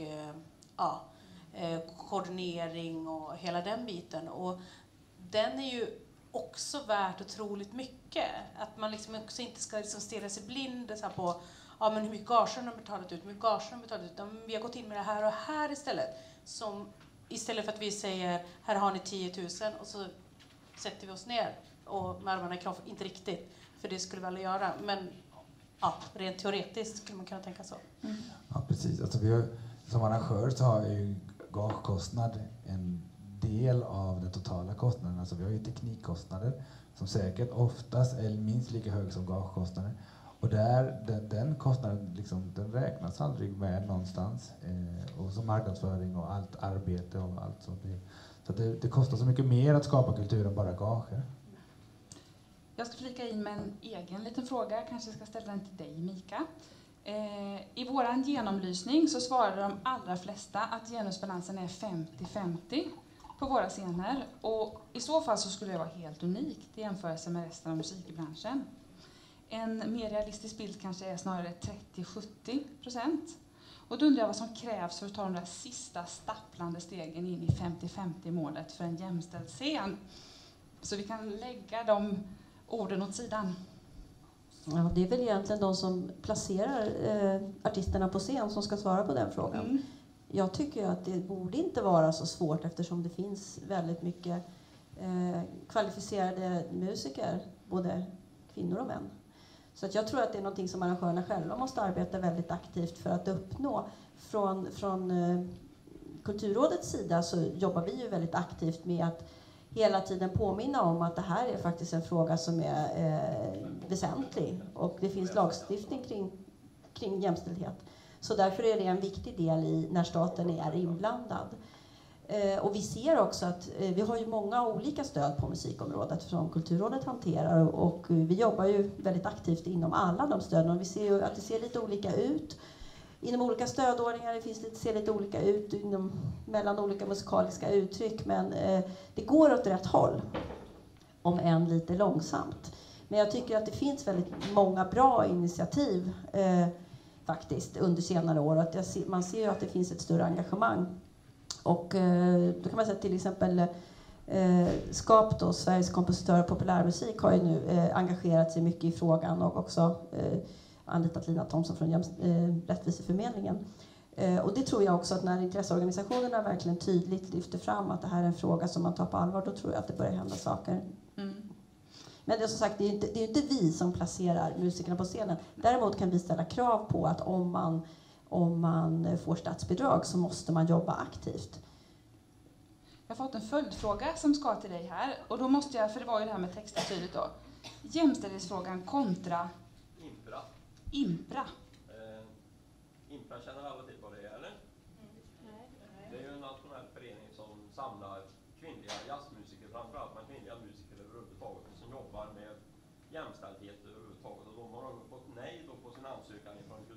E: koordinering och hela den biten. Och den är ju också värt otroligt mycket. Att man liksom också inte ska liksom stirra sig blind så här på men hur mycket gager har betalat ut, Vi har gått in med det här och här istället. Istället för att vi säger, här har ni 10 000 och så sätter vi oss ner och med armarna i kors, inte riktigt, för det skulle vi väl göra. Men rent teoretiskt skulle man kunna tänka så.
C: Ja, precis. Alltså som arrangör så har ju gagekostnad en del av den totala kostnaden. Alltså vi har ju teknikkostnader som säkert oftast är minst lika hög som gagekostnader. Och den kostnaden liksom, den räknas aldrig med någonstans. Och som marknadsföring och allt arbete och allt sånt. Så det kostar så mycket mer att skapa kultur än bara gager.
A: Jag ska flika in med en egen liten fråga. Jag kanske ska ställa den till dig, Mika. I våran genomlysning så svarade de allra flesta att genusbalansen är 50-50 på våra scener. Och i så fall så skulle det vara helt unikt i jämförelse med resten av musikbranschen. En mer realistisk bild kanske är snarare 30-70%. Och då undrar jag vad som krävs för att ta de där sista stapplande stegen in i 50-50-målet för en jämställd scen. Så vi kan lägga de orden åt sidan.
F: Ja, det är väl egentligen de som placerar artisterna på scen som ska svara på den frågan. Jag tycker att det borde inte vara så svårt eftersom det finns väldigt mycket kvalificerade musiker, både kvinnor och män. Så att jag tror att det är något som arrangörerna själva måste arbeta väldigt aktivt för att uppnå. Från Kulturrådets sida så jobbar vi ju väldigt aktivt med att hela tiden påminna om att det här är faktiskt en fråga som är väsentlig. Och det finns lagstiftning kring jämställdhet. Så därför är det en viktig del när staten är inblandad. Och vi ser också att vi har ju många olika stöd på musikområdet som Kulturrådet hanterar och vi jobbar ju väldigt aktivt inom alla de stöden och vi ser ju att det ser lite olika ut inom olika stödordningar, ser lite olika ut mellan olika musikaliska uttryck, men det går åt rätt håll, om än lite långsamt. Men jag tycker att det finns väldigt många bra initiativ faktiskt under senare år, att man ser ju att det finns ett större engagemang. Och då kan man säga till exempel SKAP då, Sveriges kompositör och populärmusik, har ju nu engagerat sig mycket i frågan och också anlitat Lina Thomsson från Rättviseförmedlingen. Och det tror jag också att när intresseorganisationerna verkligen tydligt lyfter fram att det här är en fråga som man tar på allvar, då tror jag att det börjar hända saker. Men det är som sagt, det är inte vi som placerar musikerna på scenen. Däremot kan vi ställa krav på att om man får statsbidrag så måste man jobba aktivt.
A: Jag har fått en följdfråga som ska till dig här. Och då måste jag, för det var ju det här med texten tydligt då. Jämställdhetsfrågan kontra Impra.
H: Impra känner alla till vad det är, eller? Det är ju en nationell förening som samlar kvinnliga jazzmusiker, framförallt men kvinnliga musiker överhuvudtaget, som jobbar med jämställdhet överhuvudtaget. Och de har fått nej då på sin ansökan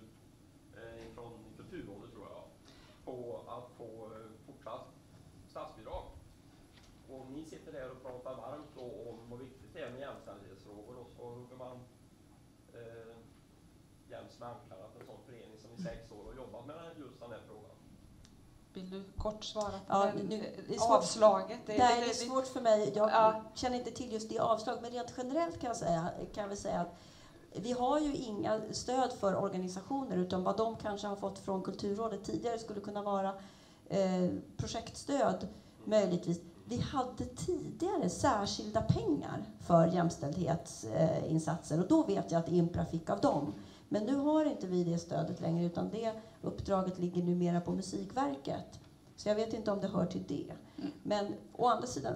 H: från Kulturrådet, tror jag, på att få fortsatt statsbidrag. Och ni sitter där och pratar varmt om vad viktigt det är med jämställdhetsfrågor, och så hugger man jäms med anklarna för en sån förening som i 6 år har jobbat med just den här frågan.
A: Vill du kort svara på
F: Ja,
A: avslaget?
F: Det är svårt för mig. Jag känner inte till just det avslag, men rent generellt kan vi säga att vi har ju inga stöd för organisationer, utan vad de kanske har fått från Kulturrådet tidigare skulle kunna vara projektstöd möjligtvis. Vi hade tidigare särskilda pengar för jämställdhetsinsatser och då vet jag att Impra fick av dem. Men nu har inte vi det stödet längre, utan det uppdraget ligger numera på Musikverket. Så jag vet inte om det hör till det. Men å andra sidan,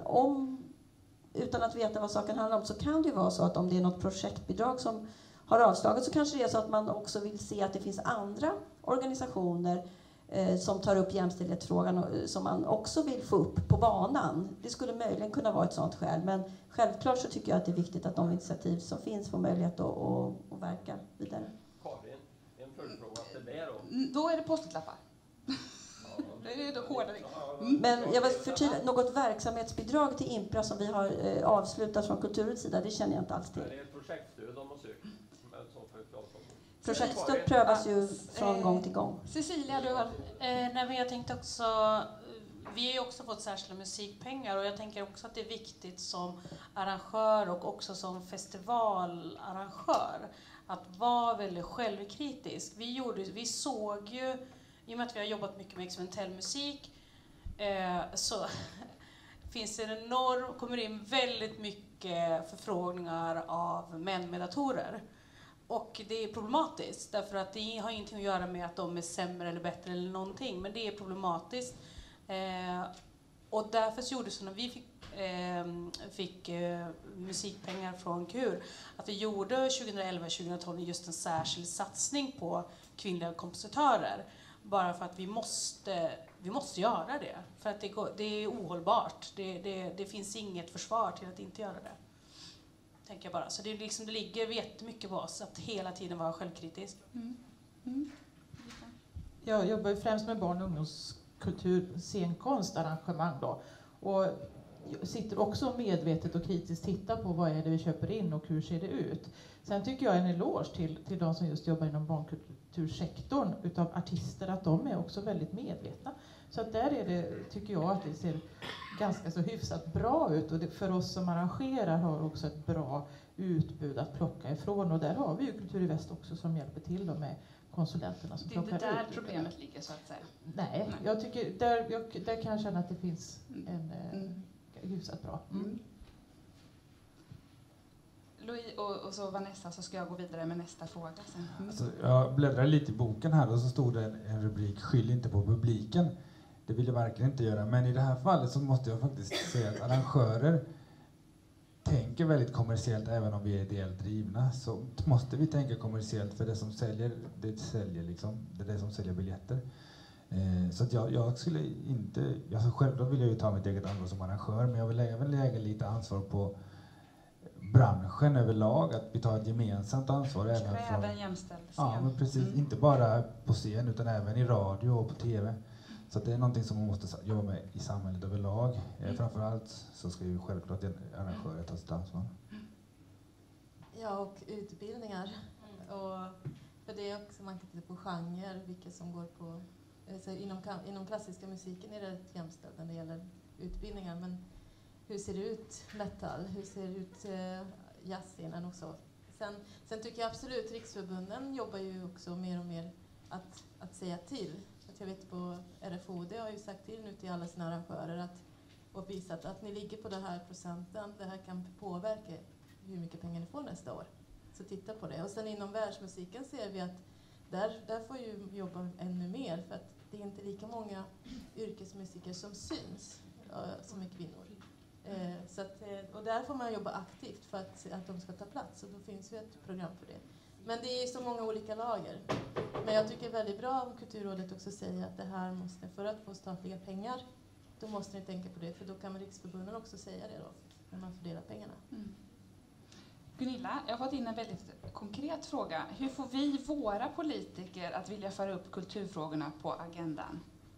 F: utan att veta vad saken handlar om, så kan det ju vara så att om det är något projektbidrag som har avslagits, så kanske det är så att man också vill se att det finns andra organisationer som tar upp jämställdhetsfrågan som man också vill få upp på banan. Det skulle möjligen kunna vara ett sådant skäl, men självklart så tycker jag att det är viktigt att de initiativ som finns får möjlighet att verka vidare.
H: Karin, en följdfråga till det då?
A: Då är det postlappar. Det är det hårdare.
F: Men jag vill förtydliga, något verksamhetsbidrag till Impra som vi har avslutat från Kulturets sida, det känner jag inte alls till.
H: Det är ett projektstöd de har sökt.
F: Projektstöd prövas ju från gång till gång.
A: Cecilia, du har...
E: Nej, men jag tänkte också, vi har ju också fått särskilda musikpengar och jag tänker också att det är viktigt som arrangör och också som festivalarrangör att vara väldigt självkritisk. Vi såg ju, i och med att vi har jobbat mycket med experimentell musik, så finns det kommer in väldigt mycket förfrågningar av män med datorer. Och det är problematiskt, därför att det har ingenting att göra med att de är sämre eller bättre eller någonting, men det är problematiskt. Och därför så gjorde det så när vi fick musikpengar från KUR, att vi gjorde 2011-2012 just en särskild satsning på kvinnliga kompositörer. Bara för att vi måste göra det, för att det är ohållbart. Det finns inget försvar till att inte göra det. Tänker jag bara. Så det ligger jättemycket på oss att hela tiden vara självkritisk.
B: Jag jobbar ju främst med barn- och ungdomskultur, scenkonstarrangemang då. Och jag sitter också medvetet och kritiskt tittar på vad är det vi köper in och hur ser det ut. Sen tycker jag en eloge till de som just jobbar inom barnkultursektorn utav artister, att de är också väldigt medvetna. Så att där är det, tycker jag, att det ser ganska så hyfsat bra ut. Och det, för oss som arrangerar har också ett bra utbud att plocka ifrån. Och där har vi ju Kultur i Väst också som hjälper till med konsulenterna som plockar ut.
A: Det är inte där problemet ligger, så att säga.
B: Nej. Jag tycker där kan jag känna att det finns en hyfsat bra.
A: Louis och så Vanessa, så ska jag gå vidare med nästa fråga sen.
C: Alltså, jag bläddrar lite i boken här och så stod det en rubrik: skyll inte på publiken. Det vill jag verkligen inte göra, men i det här fallet så måste jag faktiskt säga att arrangörer tänker väldigt kommersiellt. Även om vi är ideellt drivna så måste vi tänka kommersiellt, för det som säljer, det säljer liksom. Det är det som säljer biljetter. Så att jag skulle inte, alltså självklart vill jag ju ta mitt eget ansvar som arrangör, men jag vill även lägga lite ansvar på branschen överlag, att vi tar ett gemensamt ansvar.
A: Även en jämställd scen.
C: Ja, men precis. Inte bara på scen utan även i radio och på TV. Så det är någonting som man måste jobba med i samhället överlag. Framförallt så ska ju självklart arrangörer ta sitt ansvar.
I: Ja, och utbildningar. Och för det är också, man kan titta på genre, vilka som går på... Alltså inom klassiska musiken är det rätt jämställt när det gäller utbildningar, men hur ser det ut metal? Hur ser det ut jazzscenen och så? Sen tycker jag absolut riksförbunden jobbar ju också mer och mer att säga till. Att jag vet på RFOD har ju sagt till nu till alla sina arrangörer och visat att ni ligger på den här procenten. Det här kan påverka hur mycket pengar ni får nästa år. Så titta på det. Och sen inom världsmusiken ser vi att där får ju jobba ännu mer, för att det är inte lika många yrkesmusiker som syns som är kvinnor. Och där får man jobba aktivt för att de ska ta plats, och då finns ju ett program för det. Men det är så många olika lager. Men jag tycker det är väldigt bra om Kulturrådet också säger att det här måste, för att få statliga pengar, då måste ni tänka på det, för då kan riksförbunden också säga det då, när man fördelar pengarna.
A: Gunilla, jag har fått in en väldigt konkret fråga. Hur får vi våra politiker att vilja föra upp kulturfrågorna på agendan?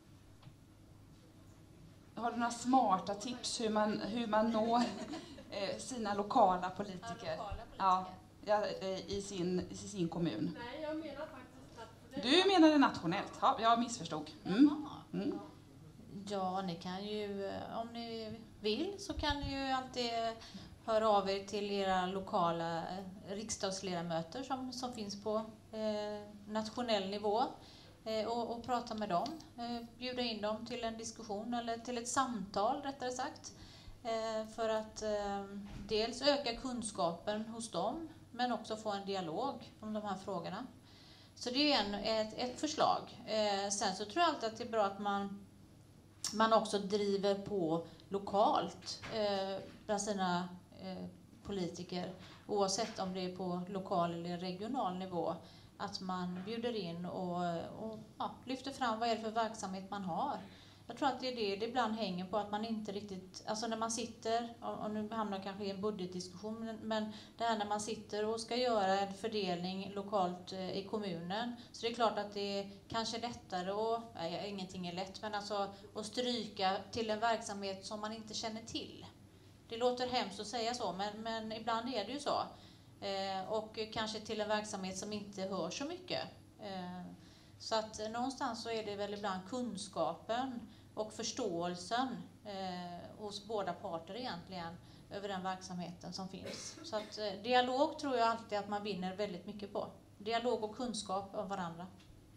A: Har du några smarta tips hur man når sina lokala politiker? Ja, i sin kommun.
J: Nej, jag menar faktiskt nationellt.
A: Du menade nationellt. Ja, jag missförstod.
G: Ja, ni kan ju, om ni vill, så kan ni ju alltid höra av er till era lokala riksdagsledamöter som finns på nationell nivå och prata med dem. Bjuda in dem till en diskussion eller till ett samtal rättare sagt. För att dels öka kunskapen hos dem men också få en dialog om de här frågorna. Så det är ett förslag. Sen så tror jag alltid att det är bra att man också driver på lokalt bland sina politiker, oavsett om det är på lokal eller regional nivå, att man bjuder in och lyfter fram vad är det för verksamhet man har. Jag tror att det är det ibland hänger på, att man inte riktigt, alltså när man sitter, och nu hamnar kanske i en budgetdiskussion, men det här när man sitter och ska göra en fördelning lokalt i kommunen, så det är klart att det är kanske lättare ingenting är lätt, men alltså att stryka till en verksamhet som man inte känner till. Det låter hemskt att säga så, men ibland är det ju så. Och kanske till en verksamhet som inte hör så mycket. Så att någonstans så är det väl ibland kunskapen och förståelsen hos båda parter egentligen över den verksamheten som finns. Så att dialog tror jag alltid att man vinner väldigt mycket på. Dialog och kunskap av varandra.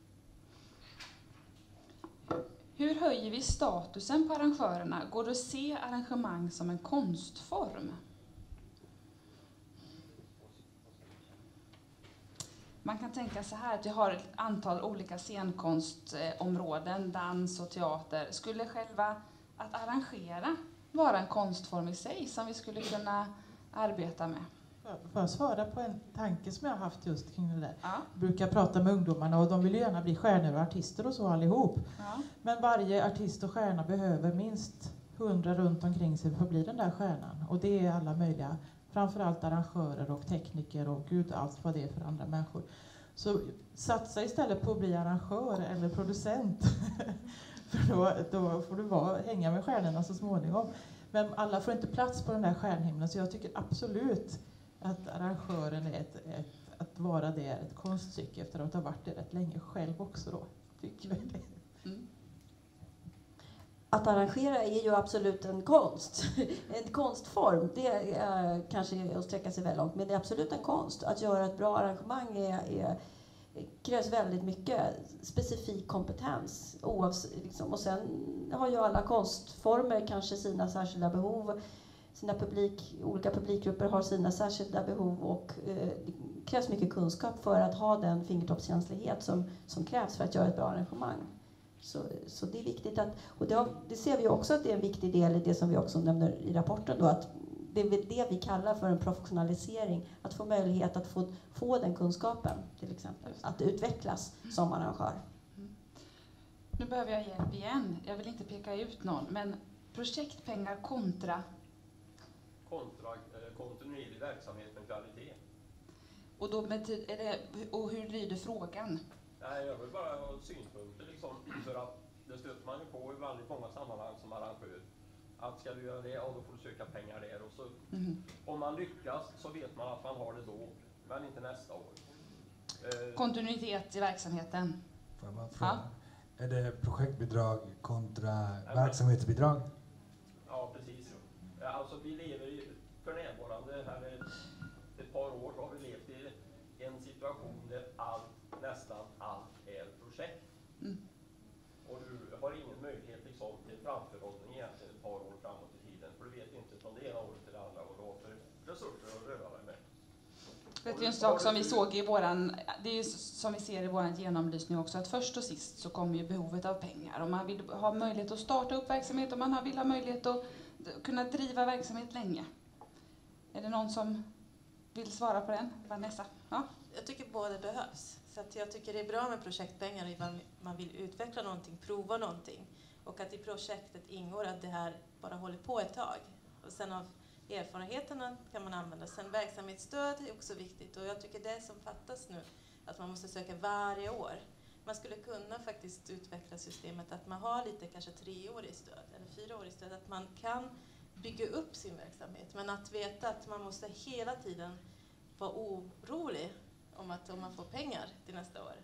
A: Hur höjer vi statusen på arrangörerna? Går det att se arrangemang som en konstform? Man kan tänka så här att vi har ett antal olika scenkonstområden, dans och teater. Skulle själva att arrangera vara en konstform i sig som vi skulle kunna arbeta med?
B: Får jag svara på en tanke som jag har haft just kring det där?
A: Ja.
B: Jag brukar prata med ungdomarna och de vill ju gärna bli stjärnor och artister och så allihop.
A: Ja.
B: Men varje artist och stjärna behöver minst 100 runt omkring sig för att bli den där stjärnan. Och det är alla möjliga, framförallt arrangörer och tekniker och gud allt vad det är för andra människor. Så satsa istället på att bli arrangör eller producent. För då får du hänga med stjärnorna så småningom. Men alla får inte plats på den där stjärnhimlen, så jag tycker absolut att arrangören är att vara det är ett konststycke efter att ha varit det rätt länge själv också då. Tycker jag det.
F: Mm. Att arrangera är ju absolut en konst. En konstform, det är kanske att sträcka sig väl långt, men det är absolut en konst. Att göra ett bra arrangemang krävs väldigt mycket specifik kompetens. Och sen har ju alla konstformer kanske sina särskilda behov. Olika publikgrupper har sina särskilda behov och det krävs mycket kunskap för att ha den fingertoppskänslighet som krävs för att göra ett bra arrangemang. Så det är viktigt och det ser vi också att det är en viktig del i det som vi också nämner i rapporten då, att det är det vi kallar för en professionalisering, att få möjlighet att få den kunskapen till exempel, att utvecklas som arrangör.
A: Nu behöver jag hjälp igen. Jag vill inte peka ut någon, men projektpengar kontra
H: kontinuerlig verksamhet med kvalitet.
A: Och, och hur lyder frågan?
H: Nej, jag vill bara ha synpunkter liksom, för att det stöter man ju på i väldigt många sammanhang som arrangör. Att ska du göra det, då får du söka pengar där. Och så, om man lyckas så vet man att man har det då, men inte nästa år.
A: Kontinuitet i verksamheten.
C: Får jag bara fråga? Ja. Är det projektbidrag kontra verksamhetsbidrag?
H: Ja, precis. Alltså vi lever ju för närvarande, här ett par år har vi levt i en situation där nästan allt är projekt. Och du har ingen möjlighet liksom, till framförhållning egentligen ett par år framåt i tiden. För du vet inte från det ena året till det andra vad du har för resurser att röra dig med.
A: Det är ju en sak som vi såg i det är ju som vi ser i våran genomlysning också, att först och sist så kommer ju behovet av pengar. Om man vill ha möjlighet att starta upp verksamhet och man vill ha möjlighet att kunna driva verksamhet länge. Är det någon som vill svara på den? Vanessa? Ja.
D: Jag tycker båda behövs. Så att jag tycker det är bra med projektpengar ifall man vill utveckla någonting, prova någonting. Och att i projektet ingår att det här bara håller på ett tag. Och sen av erfarenheterna kan man använda. Sen verksamhetsstöd är också viktigt. Och jag tycker det som fattas nu, att man måste söka varje år. Man skulle kunna faktiskt utveckla systemet att man har lite kanske 3-årig stöd eller 4-årig stöd. Att man kan bygga upp sin verksamhet. Men att veta att man måste hela tiden vara orolig om man får pengar till nästa år.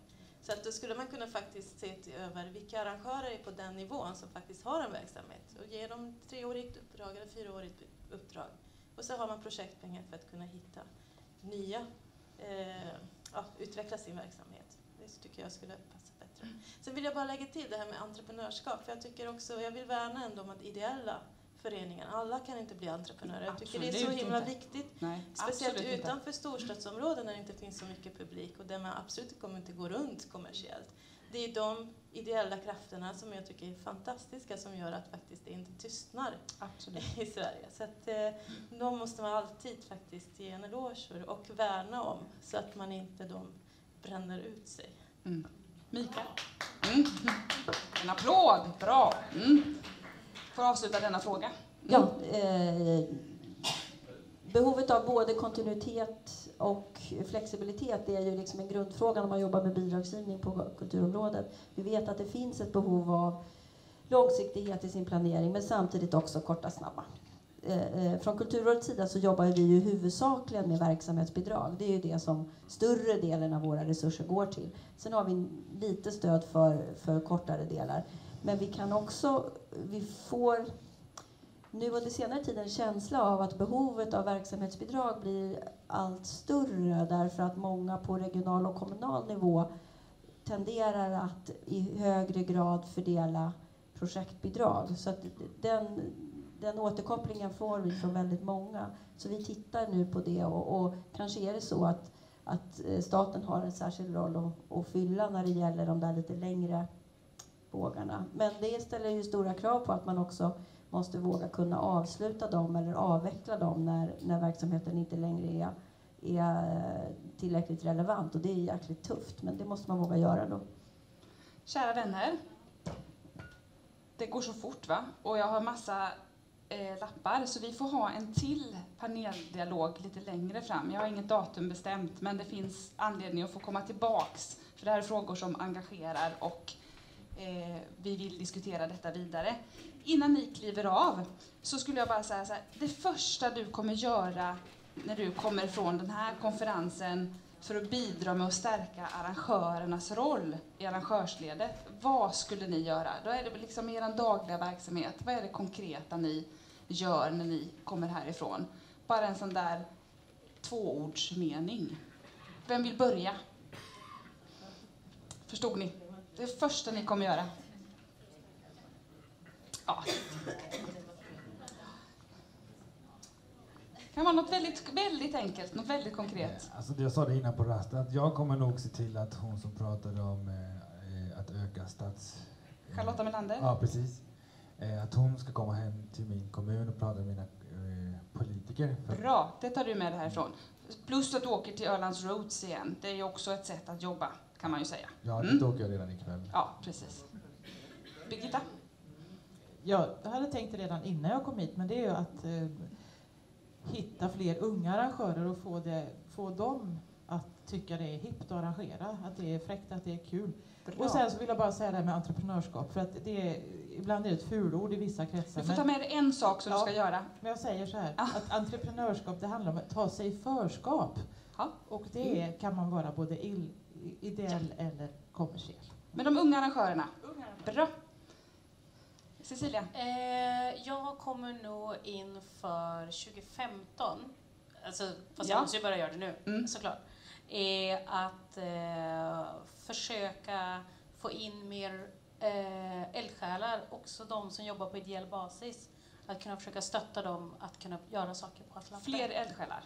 D: Så att då skulle man kunna faktiskt se över vilka arrangörer är på den nivån som faktiskt har en verksamhet och ge dem 3-årigt uppdrag eller 4-årigt uppdrag. Och så har man projektpengar för att kunna hitta nya, utveckla sin verksamhet. Det tycker jag skulle passa bättre. Sen vill jag bara lägga till det här med entreprenörskap. För jag tycker också, jag vill värna ändå om att ideella föreningar, alla kan inte bli entreprenörer. Jag tycker det är så himla viktigt.
A: Nej,
D: speciellt utanför storstadsområden när det inte finns så mycket publik och där man absolut kommer inte gå runt kommersiellt. Det är de ideella krafterna som jag tycker är fantastiska som gör att faktiskt det inte tystnar i Sverige. Så att de måste man alltid faktiskt ge en eloge och värna om så att man inte bränner ut sig.
A: Mm. Mikael? En applåd! Bra! Får avsluta denna fråga.
F: Ja, behovet av både kontinuitet och flexibilitet är ju liksom en grundfråga när man jobbar med bidragsgivning på kulturområdet. Vi vet att det finns ett behov av långsiktighet i sin planering men samtidigt också korta snabba. Från Kulturrådets sida så jobbar vi ju huvudsakligen med verksamhetsbidrag. Det är ju det som större delen av våra resurser går till. Sen har vi lite stöd för kortare delar. Men vi får nu under senare tid en känsla av att behovet av verksamhetsbidrag blir allt större därför att många på regional och kommunal nivå tenderar att i högre grad fördela projektbidrag. Så att den återkopplingen får vi från väldigt många. Så vi tittar nu på det och kanske är det så att staten har en särskild roll att fylla när det gäller de där lite längre vågarna. Men det ställer ju stora krav på att man också måste våga kunna avsluta dem eller avveckla dem när verksamheten inte längre är tillräckligt relevant. Och det är jäkligt tufft, men det måste man våga göra då.
A: Kära vänner, det går så fort va? Och jag har massa lappar så vi får ha en till paneldialog lite längre fram. Jag har inget datum bestämt men det finns anledning att få komma tillbaks för det här är frågor som engagerar och vi vill diskutera detta vidare. Innan ni kliver av så skulle jag bara säga så här, det första du kommer göra när du kommer från den här konferensen för att bidra med att stärka arrangörernas roll i arrangörsledet, vad skulle ni göra? Då är det liksom er dagliga verksamhet. Vad är det konkreta ni gör när ni kommer härifrån? Bara en sån där 2-ordsmening. Vem vill börja? Förstod ni? Det första ni kommer göra. Ja. Det kan vara något väldigt, väldigt enkelt, något väldigt konkret.
C: Alltså jag sa det innan på rasten, att jag kommer nog se till att hon som pratade om att öka
A: Charlotta Melander?
C: Ja, precis. Att hon ska komma hem till min kommun och prata med mina politiker.
A: Bra, det tar du med det härifrån. Plus att du åker till Ölands Roots igen. Det är ju också ett sätt att jobba, kan man ju säga.
C: Ja, det åker jag redan ikväll.
A: Ja, precis. Birgitta?
B: Ja, jag hade tänkt redan innan jag kom hit, men det är ju att hitta fler unga arrangörer och få dem att tycka det är hippt att arrangera, att det är fräckt, att det är kul. Bra. Och sen så vill jag bara säga det här med entreprenörskap, för att ibland är det ett fulord i vissa kretsar.
A: Du får ta med dig en sak som du ska göra.
B: Men jag säger så här, att entreprenörskap, det handlar om att ta sig förskap.
A: Ja.
B: Och det kan man vara både ideell eller kommersiell.
A: Med de unga arrangörerna. Bra. Cecilia?
E: Jag kommer nog inför 2015, alltså, fast jag måste ju börja göra det nu, såklart, att försöka få in mer eldsjälar, också de som jobbar på ideell basis, att kunna försöka stötta dem att kunna göra saker på Atlanten.
A: Fler eldsjälar.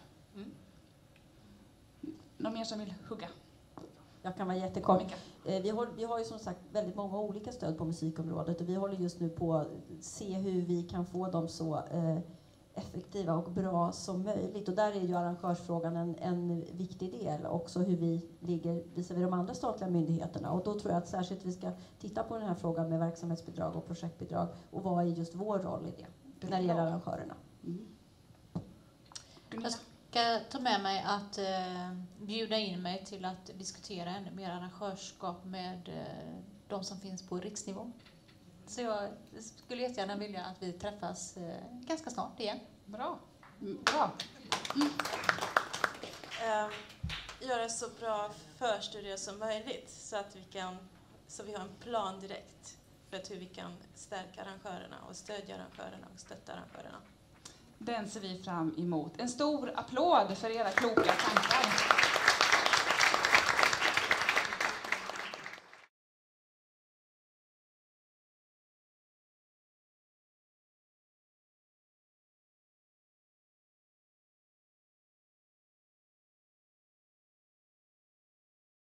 A: Någon mer som vill hugga?
F: Jag kan vara jättekort. Vi har ju som sagt väldigt många olika stöd på musikområdet och vi håller just nu på att se hur vi kan få dem så effektiva och bra som möjligt. Och där är ju arrangörsfrågan en viktig del, också hur vi ligger visavi de andra statliga myndigheterna. Och då tror jag att särskilt vi ska titta på den här frågan med verksamhetsbidrag och projektbidrag och vad är just vår roll i det när det gäller arrangörerna.
G: Jag ska ta med mig att bjuda in mig till att diskutera ännu mer arrangörskap med de som finns på riksnivå. Så jag skulle jättegärna vilja att vi träffas ganska snart igen.
A: Bra. Bra.
D: göra så bra förstudier som möjligt så vi har en plan direkt för hur vi kan stärka arrangörerna och stödja arrangörerna och stötta arrangörerna.
A: Den ser vi fram emot. En stor applåd för era kloka tankar.